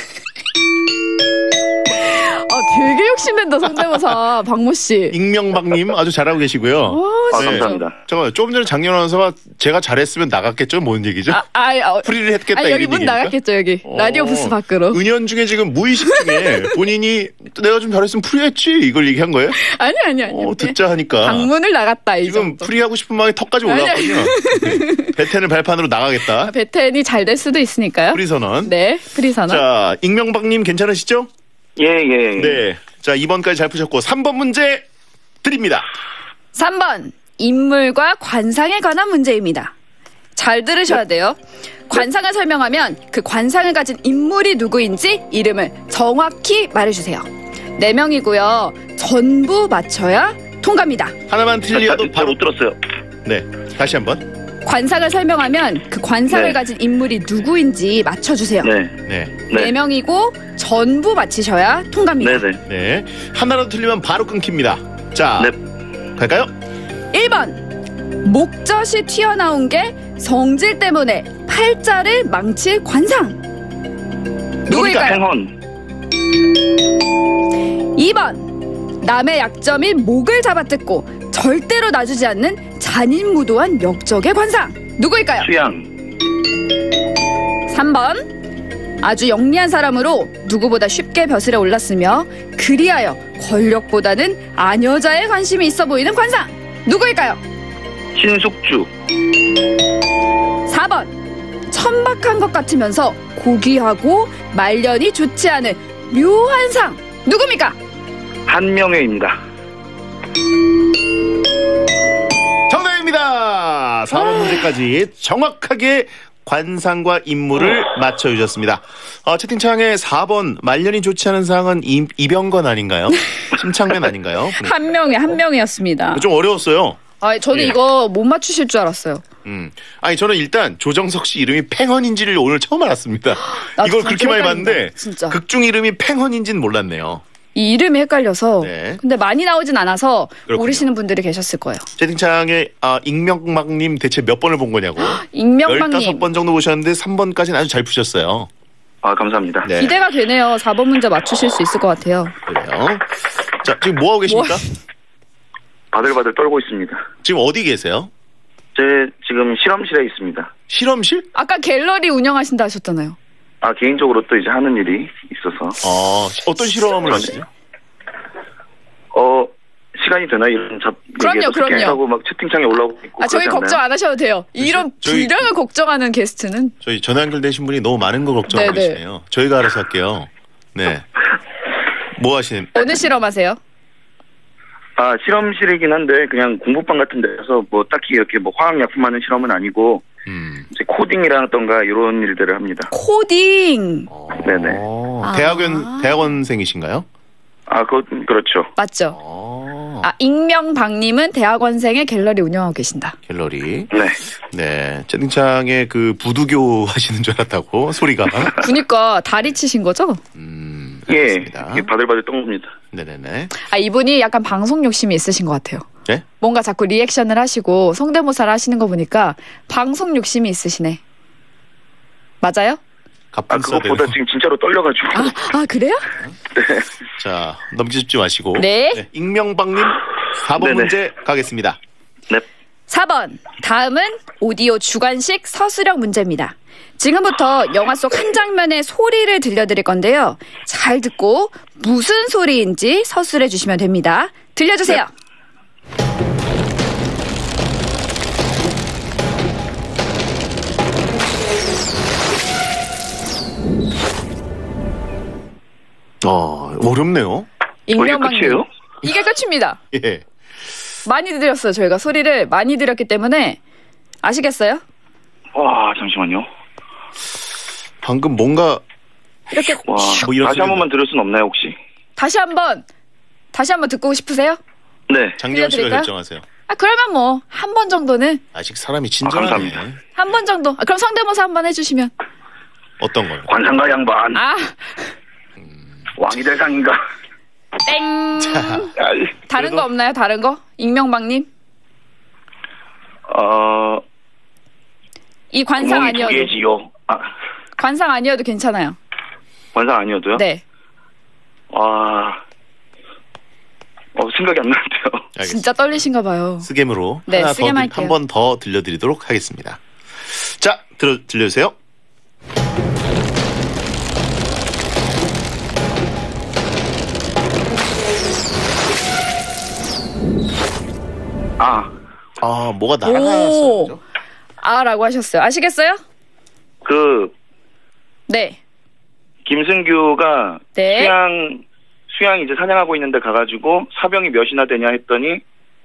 아, 되게 욕심낸다, 성대모사. 박모씨. 익명박님 아주 잘하고 계시고요. 오, 아, 감사합니다. 잠깐만, 조금 전에 장현 아나운서가 제가 잘했으면 나갔겠죠? 뭔 얘기죠? 아, 아, 아, 풀이를 했겠다, 아, 여기 이런 문 얘기입니까? 나갔겠죠, 여기. 어, 라디오 부스 밖으로. 은연중에 지금 무의식 중에 본인이 내가 좀 잘했으면 풀이했지 이걸 얘기한 거예요? 아니, 아니, 아니. 어, 듣자 하니까. 방문을 나갔다, 이 지금 정도. 풀이하고 싶은 마음이 턱까지 올라왔거든요. 네. 베텐을 발판으로 나가겠다. 베텐이 잘 될 수도 있으니까요. 프리선언. 네, 프리선언. 자, 익명박님 괜찮으시죠? 예, 예. 네. 자, 이 번까지 잘 푸셨고 삼 번 문제 드립니다. 삼 번 인물과 관상에 관한 문제입니다. 잘 들으셔야 돼요. 관상을 설명하면 그 관상을 가진 인물이 누구인지 이름을 정확히 말해주세요. 네 명이고요. 전부 맞춰야 통과입니다. 하나만 틀려도 바로 못 들었어요. 네, 다시 한번. 관상을 설명하면 그 관상을 네. 가진 인물이 누구인지 맞춰주세요. 네. 네. 네 명이고 전부 맞히셔야 통과입니다. 네네. 네. 하나라도 틀리면 바로 끊깁니다. 자, 네. 갈까요? 일 번 목젖이 튀어나온 게 성질 때문에 팔자를 망칠 관상. 누굴까요? 누구일까요? 생헌. 이 번 남의 약점인 목을 잡아뜯고 절대로 놔주지 않는 잔인무도한 역적의 관상 누구일까요? 수양. 삼 번 아주 영리한 사람으로 누구보다 쉽게 벼슬에 올랐으며 그리하여 권력보다는 아녀자에 관심이 있어 보이는 관상 누구일까요? 신숙주. 사 번 천박한 것 같으면서 고귀하고 말년이 좋지 않은 묘한 상 누굽니까? 한명회입니다. 정답입니다. 사 번 문제까지 정확하게 관상과 인물을 맞춰주셨습니다. 어, 채팅창에 사 번 말년이 좋지 않은 상은 이, 이병건 아닌가요? 심창맨 아닌가요? 한 명이 한 명이었습니다. 좀 어려웠어요. 아, 저는 예. 이거 못 맞추실 줄 알았어요. 음, 아니 저는 일단 조정석 씨 이름이 팽헌인지를 오늘 처음 알았습니다. 이걸 그렇게 많이 봤는데 진짜. 극중 이름이 팽헌인지는 몰랐네요. 이 이름이 헷갈려서. 네. 근데 많이 나오진 않아서 그렇군요. 모르시는 분들이 계셨을 거예요. 채팅창에 아, 익명막님 대체 몇 번을 본 거냐고. 익명막님. 열다섯 번 정도 보셨는데 삼 번까지는 아주 잘 푸셨어요. 아, 감사합니다. 네. 기대가 되네요. 사 번 문제 맞추실 수 있을 것 같아요. 그래요. 자, 지금 뭐 하고 계십니까? 바들바들 떨고 있습니다. 지금 어디 계세요? 제 지금 실험실에 있습니다. 실험실? 아까 갤러리 운영하신다 하셨잖아요. 아, 개인적으로 또 이제 하는 일이 있어서. 어, 어떤 실험을 하시죠? 어, 시간이 되나? 이런 잡, 그럼요, 그럼요. 하고 막 채팅창에 올라오고 있고. 아, 저희 그러지 걱정 않나요? 안 하셔도 돼요. 이런 저희- 분량을 걱정하는 게스트는. 저희 전화 연결되신 분이 너무 많은 거 걱정하고 네네. 계시네요. 저희가 알아서 할게요. 네. 뭐 하시는? 어느 실험하세요? 아, 실험실이긴 한데 그냥 공부방 같은 데서 뭐 딱히 이렇게 뭐 화학약품하는 실험은 아니고 음. 이제 코딩이라던가 이런 일들을 합니다. 코딩. 네네. 어, 아. 대학원 대학원생이신가요? 아, 그 그렇죠. 맞죠? 어. 아, 익명박님은 대학원생의 갤러리 운영하고 계신다. 갤러리. 네. 네. 채팅창에 그 부두교 하시는 줄 알았다고 소리가. 그니까 다리 치신 거죠? 음, 예, 알겠습니다. 이게 바들바들 떤 겁니다. 네네네. 아, 이분이 약간 방송 욕심이 있으신 것 같아요. 네? 뭔가 자꾸 리액션을 하시고 성대모사를 하시는 거 보니까 방송 욕심이 있으시네. 맞아요? 아, 그것보다 지금 진짜로 떨려가지고. 아, 아 그래요? 자, 넘기지 마시고. 네. 익명박님 사 번 네네. 문제 가겠습니다. 네. 사 번. 다음은 오디오 주관식 서술형 문제입니다. 지금부터 영화 속 한 장면의 소리를 들려드릴 건데요. 잘 듣고 무슨 소리인지 서술해 주시면 됩니다. 들려주세요. 어, 어렵네요. 익명박님. 끝이에요? 이게 끝입니다. 예. 많이 드렸어요. 저희가 소리를 많이 드렸기 때문에 아시겠어요? 와, 잠시만요. 방금 뭔가 이렇게 와, 뭐 이런 다시 소리가- 한 번만 들을 순 없나요, 혹시? 다시 한번 다시 한번 듣고 싶으세요? 네. 장기현 씨가 들려드릴까요? 결정하세요. 아 그러면 뭐 한 번 정도는 아직 사람이 친절하네. 한 번 정도. 아, 그럼 성대모사 한 번 해주시면. 어떤 거요? 관상가 양반. 아 왕이 될 상인가? 땡. 아이, 다른 그래도- 거 없나요? 다른 거? 익명박님. 어, 이 관상 구멍이 두 아니어도 개지요. 아, 관상 아니어도 괜찮아요. 관상 아니어도요? 네. 와, 어, 생각이 안 나는데요. 진짜 떨리신가 봐요. 스겜으로 네, 하나 스겜 더 할게요. 한 번 더 들려드리도록 하겠습니다. 자, 들어 들려주세요. 아, 아, 뭐가 날아갔어요. 오. 아라고 하셨어요. 아시겠어요? 그 네. 김승규가 네. 수양 수양 이제 사냥하고 있는데 가가지고 사병이 몇이나 되냐 했더니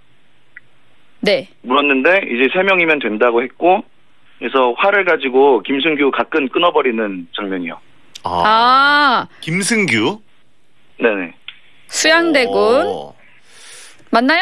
네. 물었는데 이제 세 명이면 된다고 했고 그래서 활을 가지고 김승규 가끔 끊어버리는 장면이요. 아, 아, 김승규. 네네. 수양대군. 오. 맞나요?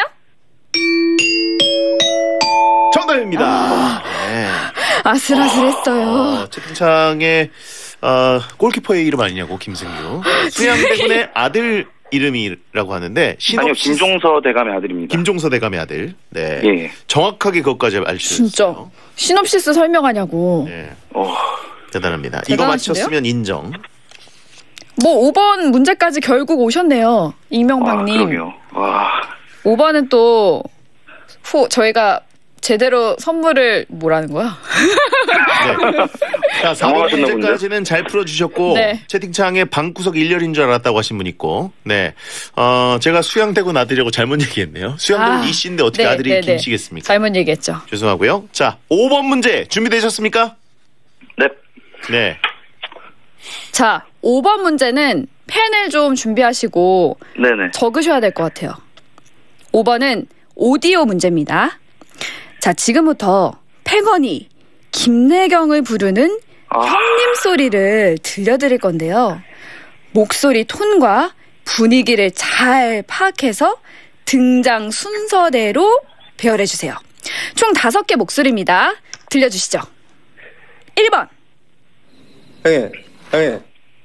정답입니다. 네. 아슬아슬했어요. 어, 채팅창에 어, 골키퍼의 이름 아니냐고 김승규. 수양대군의 아들 이름이라고 하는데 아니요, 신업시- 김종서 대감의 아들입니다. 김종서 대감의 아들. 네. 예. 정확하게 그것까지 알려주셨어요. 진짜. 시놉시스 설명하냐고. 네. 어, 대단합니다. 이거 대단하신데요? 맞췄으면 인정. 뭐 오 번 문제까지 결국 오셨네요. 이명박님. 아, 그럼요. 와. 오 번은 또 후 저희가 제대로 선물을 뭐라는 거야? 네. 자, 사 번 문제까지는 잘 풀어주셨고 네. 채팅창에 방구석 일렬인 줄 알았다고 하신 분 있고, 네, 어, 제가 수양대고 나드리라고 잘못 얘기했네요. 수양대는 아, 이씨인데 어떻게 네, 아들이 네, 네. 김씨겠습니까? 잘못 얘기했죠. 죄송하고요. 자, 오 번 문제 준비되셨습니까? 네. 네. 자, 오 번 문제는 펜을 좀 준비하시고 네네. 적으셔야 될 것 같아요. 오 번은 오디오 문제입니다. 자, 지금부터 팽언이 김래경을 부르는 아. 형님 소리를 들려드릴 건데요. 목소리 톤과 분위기를 잘 파악해서 등장 순서대로 배열해주세요. 총 다섯 개 목소리입니다. 들려주시죠. 일 번. 형님, 형님.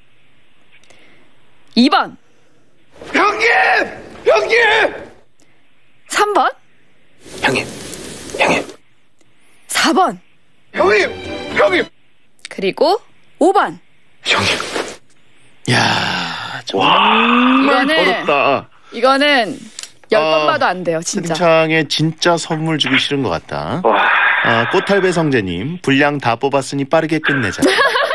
이 번. 형님! 형님! 삼 번. 형님, 형님. 사 번. 형님! 형님! 그리고 오 번. 형님. 야, 정말 이거는- 어렵다. 이거는 열 번 아, 봐도 안 돼요, 진짜. 채팅창에 진짜 선물 주기 싫은 것 같다. 아, 꽃탈배 성재님, 분량 다 뽑았으니 빠르게 끝내자.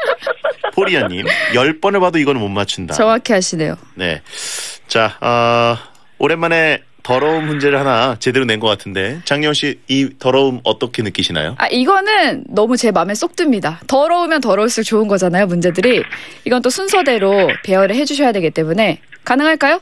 포리아님, 열 번을 봐도 이거는 못 맞춘다. 정확히 하시네요. 네. 자, 어, 오랜만에 더러운 문제를 하나 제대로 낸 것 같은데, 장려원 씨, 이 더러움 어떻게 느끼시나요? 아, 이거는 너무 제 마음에 쏙 듭니다. 더러우면 더러울수록 좋은 거잖아요, 문제들이. 이건 또 순서대로 배열을 해주셔야 되기 때문에. 가능할까요?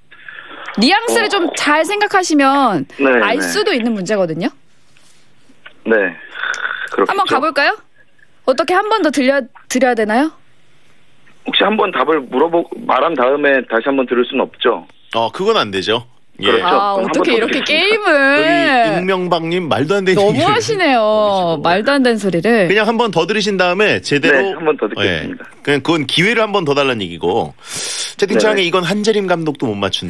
뉘앙스를 어. 좀 잘 생각하시면 네, 알 네. 수도 있는 문제거든요. 네. 그렇겠죠. 한번 가볼까요? 어떻게 한 번 더 들려, 드려야 되나요? 혹시 한번 답을 물어보고 말한 다음에 다시 한번 들을 수는 없죠? 어, 그건 안 되죠. 예. 그렇죠. 아, 그럼 어떻게 한번 이렇게 더 게임을. 여기 익명박님 말도 안 되는 너무 얘기를. 하시네요. 말도 안 되는 소리를. 그냥 한 번 더 들으신 다음에 제대로. 네, 한 번 더 듣겠습니다. 예. 그냥 그건 기회를 한 번 더 달라는 얘기고. 채팅창에 네. 이건 한재림 감독도 못 맞춘다.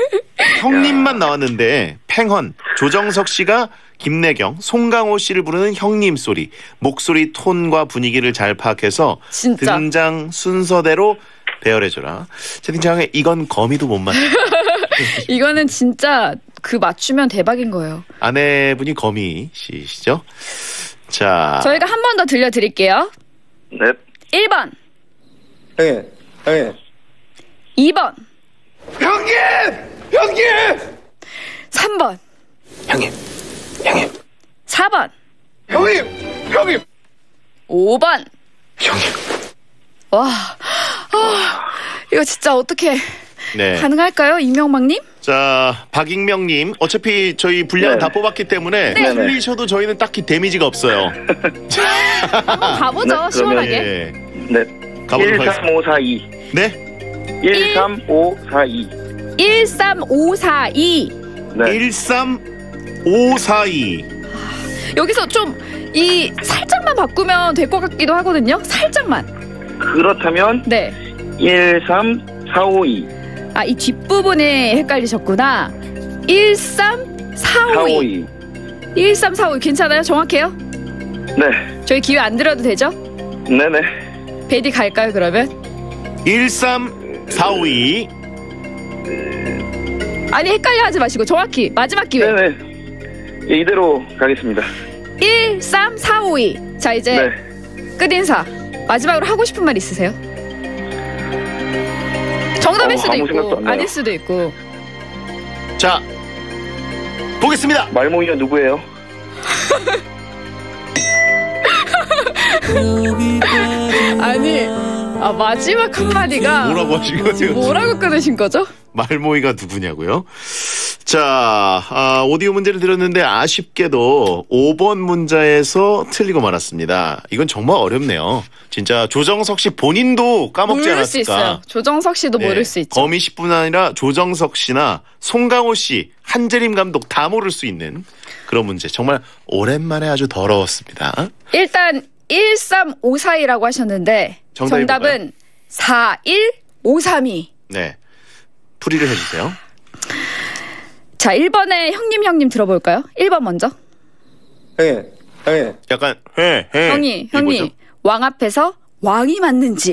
형님만 나왔는데 팽헌, 조정석 씨가 김래경, 송강호 씨를 부르는 형님 소리, 목소리 톤과 분위기를 잘 파악해서 진짜. 등장 순서대로 배열해줘라. 채팅창에 이건 거미도 못 맞춘다. 이거는 진짜 그 맞추면 대박인 거예요. 아내분이 거미 씨시죠? 자, 저희가 한 번 더 들려드릴게요. 네. 일 번. 형님, 형님. 이 번. 형님! 형님! 삼 번. 형님, 형님. 사 번. 형님! 형님! 오 번. 형님. 와, 아, 이거 진짜 어떻게 네. 가능할까요, 이명박님? 자, 박익명님, 어차피 저희 분량 네. 다 뽑았기 때문에 네. 틀리셔도 저희는 딱히 데미지가 없어요. 한번 가보죠, 네, 그러면 시원하게. 예. 네. 가보도록 하겠습니다. 일삼오사이. 네? 일삼오사이. 일삼오사이. 네. 일삼오사이. 여기서 좀 이 살짝만 바꾸면 될 것 같기도 하거든요. 살짝만. 그렇다면 네. 일삼사오이. 아, 이 뒷부분에 헷갈리셨구나. 일삼사오이. 사오이. 일삼사오이 괜찮아요? 정확해요? 네. 저희 기회 안 드려도 되죠? 네네. 베디 갈까요, 그러면? 일삼사오이. 아니, 헷갈려 하지 마시고 정확히 마지막 기회. 네네. 예, 이대로 가겠습니다. 일삼사오이. 자, 이제 네. 끝인사. 마지막으로 하고 싶은 말 있으세요? 정답일 어, 수도 아무 생각도 있고 안 나요. 아닐 수도 있고. 자, 보겠습니다. 말모이가 누구예요? 아니, 아, 마지막 한마디가 뭐라고 하신 거죠? 뭐라고 끊으신 거죠? 말모이가 누구냐고요? 자, 아, 오디오 문제를 드렸는데 아쉽게도 오 번 문자에서 틀리고 말았습니다. 이건 정말 어렵네요. 진짜 조정석 씨 본인도 까먹지 모를 수 있어요. 않았을까? 조정석 씨도 네, 모를 수 있죠. 거미 씨뿐 아니라 조정석 씨나 송강호 씨, 한재림 감독 다 모를 수 있는 그런 문제. 정말 오랜만에 아주 더러웠습니다. 일단 일삼오사이라고 하셨는데 정답이 정답은 사일오삼이. 네. 풀이를 해주세요. 자, 일 번에 형님 형님 들어볼까요? 일 번 먼저. 형님, 형님. 약간 회, 회. 형이, 형이 왕 앞에서 왕이 맞는지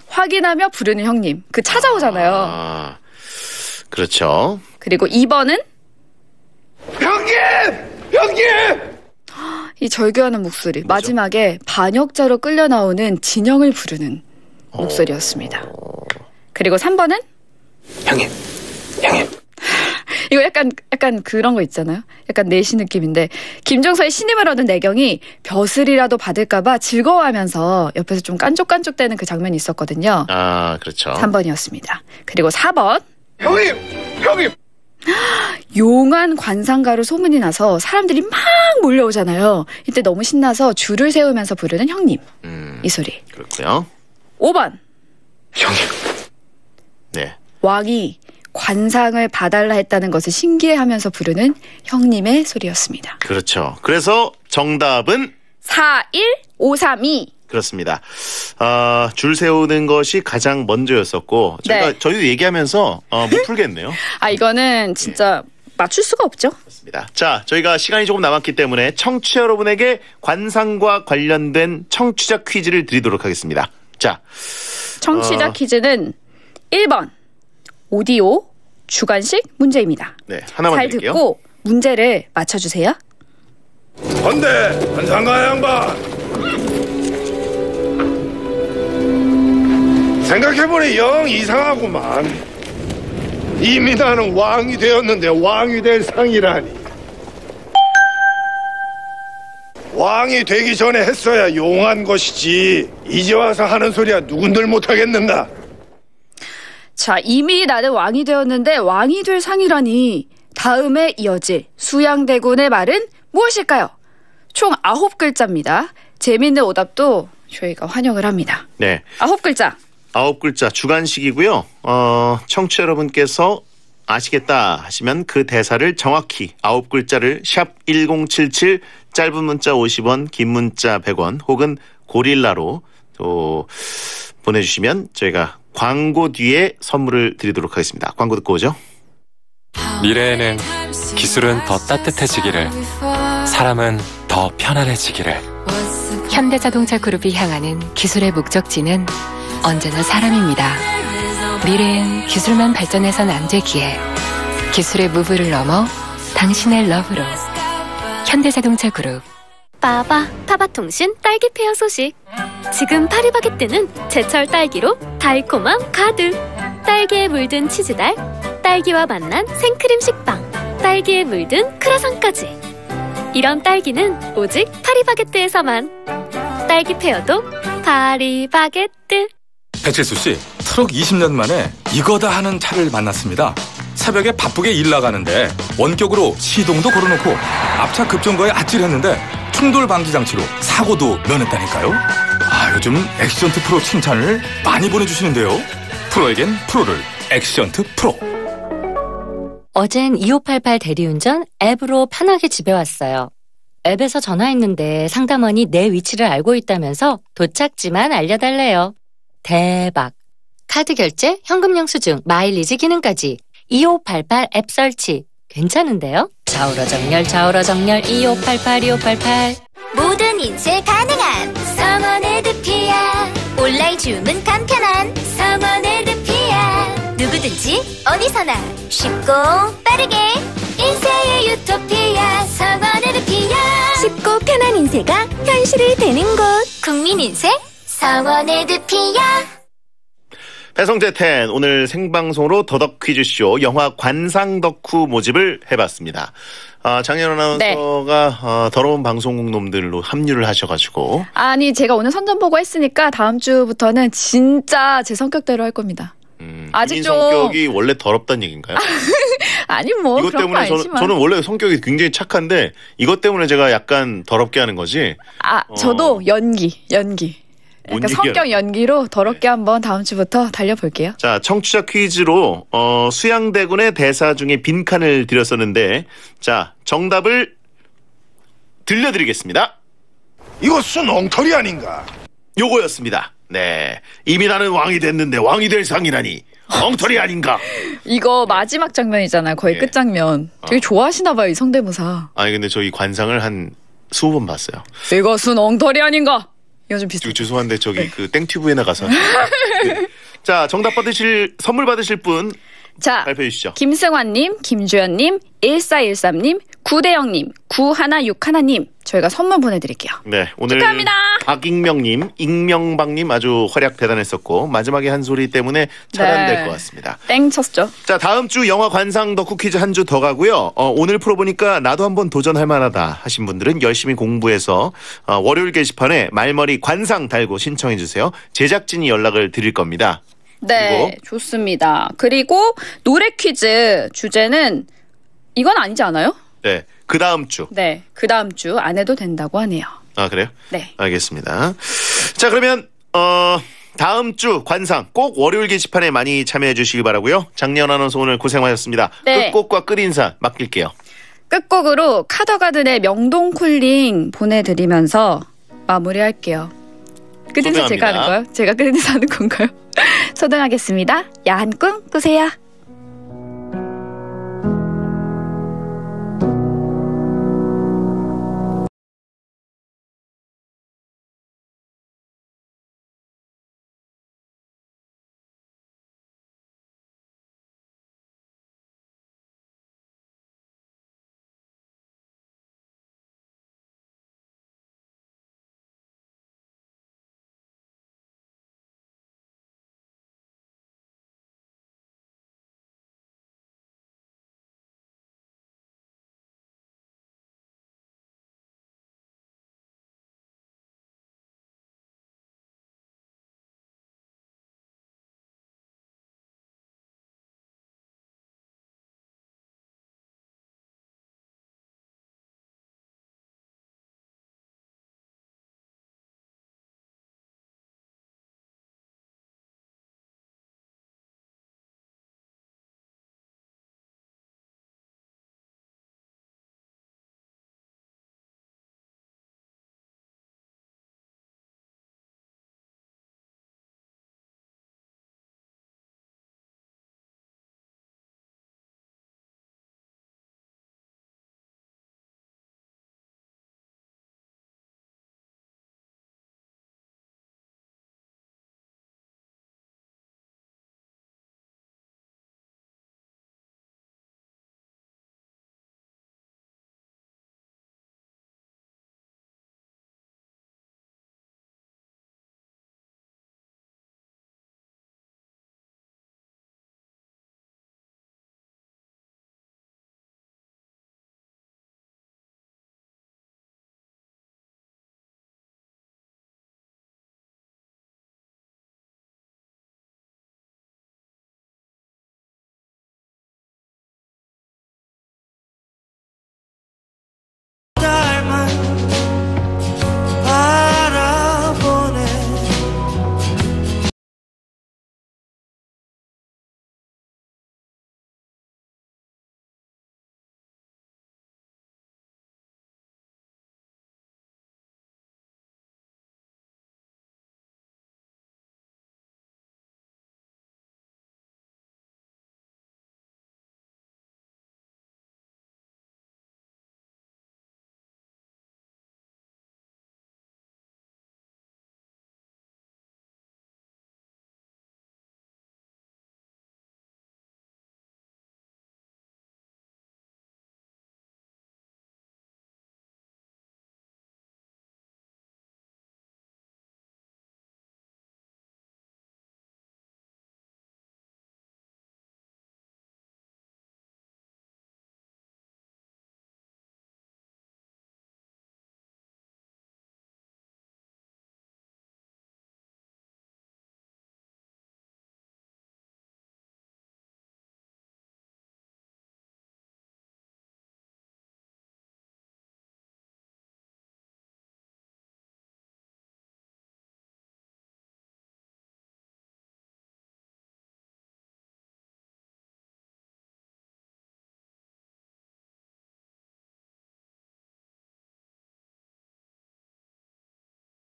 확인하며 부르는 형님. 그 찾아오잖아요. 아, 그렇죠. 그리고 이 번은 형님! 형님! 이 절규하는 목소리. 뭐죠? 마지막에 반역자로 끌려 나오는 진영을 부르는 어... 목소리였습니다. 그리고 삼 번은 형님, 형님. 이거 약간 약간 그런 거 있잖아요. 약간 내시 느낌인데 김종서의 신임을 얻은 내경이 벼슬이라도 받을까봐 즐거워하면서 옆에서 좀 깐족깐족대는 그 장면이 있었거든요. 아, 그렇죠. 삼 번이었습니다. 그리고 사 번 형님! 형님! 용한 관상가로 소문이 나서 사람들이 막 몰려오잖아요. 이때 너무 신나서 줄을 세우면서 부르는 형님. 음, 이 소리. 그렇고요. 오 번 형님. 네. 왕이 관상을 봐달라 했다는 것을 신기해하면서 부르는 형님의 소리였습니다. 그렇죠. 그래서 정답은 사 일 오 삼 이. 그렇습니다. 아, 줄 세우는 것이 가장 먼저였었고 저희가 네. 저희도 얘기하면서 어, 못 풀겠네요. 아, 이거는 진짜 네. 맞출 수가 없죠. 그렇습니다. 자, 저희가 시간이 조금 남았기 때문에 청취자 여러분에게 관상과 관련된 청취자 퀴즈를 드리도록 하겠습니다. 자, 청취자 어... 퀴즈는 일 번 오디오 주관식 문제입니다. 네, 하나만 잘 드릴게요. 듣고 문제를 맞춰주세요. 헌데 관상가 양반. 생각해보니 영 이상하구만. 이미 나는 왕이 되었는데 왕이 될 상이라니. 왕이 되기 전에 했어야 용한 것이지 이제 와서 하는 소리야 누군들 못하겠는가. 자, 이미 나는 왕이 되었는데 왕이 될 상이라니. 다음에 이어질 수양대군의 말은 무엇일까요? 총 아홉 글자입니다. 재미있는 오답도 저희가 환영을 합니다. 네. 아홉 글자. 아홉 글자 주관식이고요. 어, 청취자 여러분께서 아시겠다 하시면 그 대사를 정확히 아홉 글자를 샵 일공칠칠 짧은 문자 오십 원, 긴 문자 백 원 혹은 고릴라로 또 보내주시면 저희가 광고 뒤에 선물을 드리도록 하겠습니다. 광고 듣고 오죠. 미래에는 기술은 더 따뜻해지기를, 사람은 더 편안해지기를. 현대자동차 그룹이 향하는 기술의 목적지는 언제나 사람입니다. 미래엔 기술만 발전해선 안 되기에 기술의 무브를 넘어 당신의 러브로. 현대자동차 그룹. 빠바 파바통신 딸기 페어 소식. 지금 파리바게뜨는 제철 딸기로 달콤함 가득. 딸기에 물든 치즈달, 딸기와 만난 생크림 식빵, 딸기에 물든 크라상까지. 이런 딸기는 오직 파리바게뜨에서만. 딸기 페어도 파리바게뜨. 배칠수 씨, 트럭 이십 년 만에 이거다 하는 차를 만났습니다. 새벽에 바쁘게 일 나가는데 원격으로 시동도 걸어놓고 앞차 급정거에 아찔했는데 충돌 방지 장치로 사고도 면했다니까요. 아, 요즘 액션트 프로 칭찬을 많이 보내주시는데요. 프로에겐 프로를, 액션트 프로. 어젠 이오팔팔 대리운전 앱으로 편하게 집에 왔어요. 앱에서 전화했는데 상담원이 내 위치를 알고 있다면서 도착지만 알려달래요. 대박. 카드 결제, 현금 영수증, 마일리지 기능까지. 이오팔팔 앱 설치. 괜찮은데요? 좌우로 정렬, 좌우로 정렬, 이오팔팔, 이오팔팔. 모든 인쇄 가능한 성원 에드피아. 온라인 주문 간편한 성원 에드피아. 누구든지 어디서나 쉽고 빠르게 인쇄의 유토피아. 성원 에드피아. 쉽고 편한 인쇄가 현실이 되는 곳. 국민인쇄 성원 에드피아. 배성재 텐 오늘 생방송으로 더덕 퀴즈쇼 영화 관상 덕후 모집을 해봤습니다. 아, 장현 아나운서가 네. 어, 더러운 방송국 놈들로 합류를 하셔가지고. 아니, 제가 오늘 선전 보고 했으니까 다음 주부터는 진짜 제 성격대로 할 겁니다. 음, 아직 좀 성격이 원래 더럽다는 얘기인가요? 아니 뭐 이것 그런 때문에 거 저는, 아니지만. 저는 원래 성격이 굉장히 착한데 이것 때문에 제가 약간 더럽게 하는 거지. 아, 저도 어. 연기, 연기. 그러니까 성격 연기로 더럽게 네. 한번 다음 주부터 달려볼게요. 자, 청취자 퀴즈로 어, 수양대군의 대사 중에 빈칸을 드렸었는데 자, 정답을 들려드리겠습니다. 이것은 엉터리 아닌가? 요거였습니다. 네, 이미 나는 왕이 됐는데 왕이 될 상이라니 엉터리 아닌가? 이거 마지막 장면이잖아요. 거의 네. 끝장면. 되게 어. 좋아하시나 봐요, 이 성대모사. 아니 근데 저 이 관상을 한 스무 번 봤어요. 이것은 엉터리 아닌가? 이거 좀 비슷해. 죄송한데 저기 네. 그 땡튜브에 나가서. 네. 자, 정답 받으실 선물 받으실 분 자, 발표해 주시죠. 김승환님, 김주연님, 일사일삼님, 구대영님, 구일육일님 저희가 선물 보내드릴게요. 네, 오늘 축하합니다. 박익명님, 익명박님 아주 활약 대단했었고 마지막에 한 소리 때문에 차단될 네. 것 같습니다. 땡 쳤죠. 자, 다음 주 영화 관상 덕후 퀴즈 한 주 더 가고요. 어, 오늘 풀어보니까 나도 한번 도전할 만하다 하신 분들은 열심히 공부해서 어, 월요일 게시판에 말머리 관상 달고 신청해 주세요. 제작진이 연락을 드릴 겁니다. 네, 그리고 좋습니다. 그리고 노래 퀴즈 주제는 이건 아니지 않아요? 네, 그 다음 주. 네, 그 다음 주 안 해도 된다고 하네요. 아, 그래요? 네. 알겠습니다. 자, 그러면 어 다음 주 관상 꼭 월요일 게시판에 많이 참여해 주시기 바라고요. 장리연 아나운서 오늘 고생하셨습니다. 네. 끝곡과 끝인사 맡길게요. 끝곡으로 카더가든의 명동쿨링 보내드리면서 마무리할게요. 끝인사 제가 하는 거요? 제가 끝인사 하는 건가요? 소등하겠습니다. 야한 꿈 꾸세요.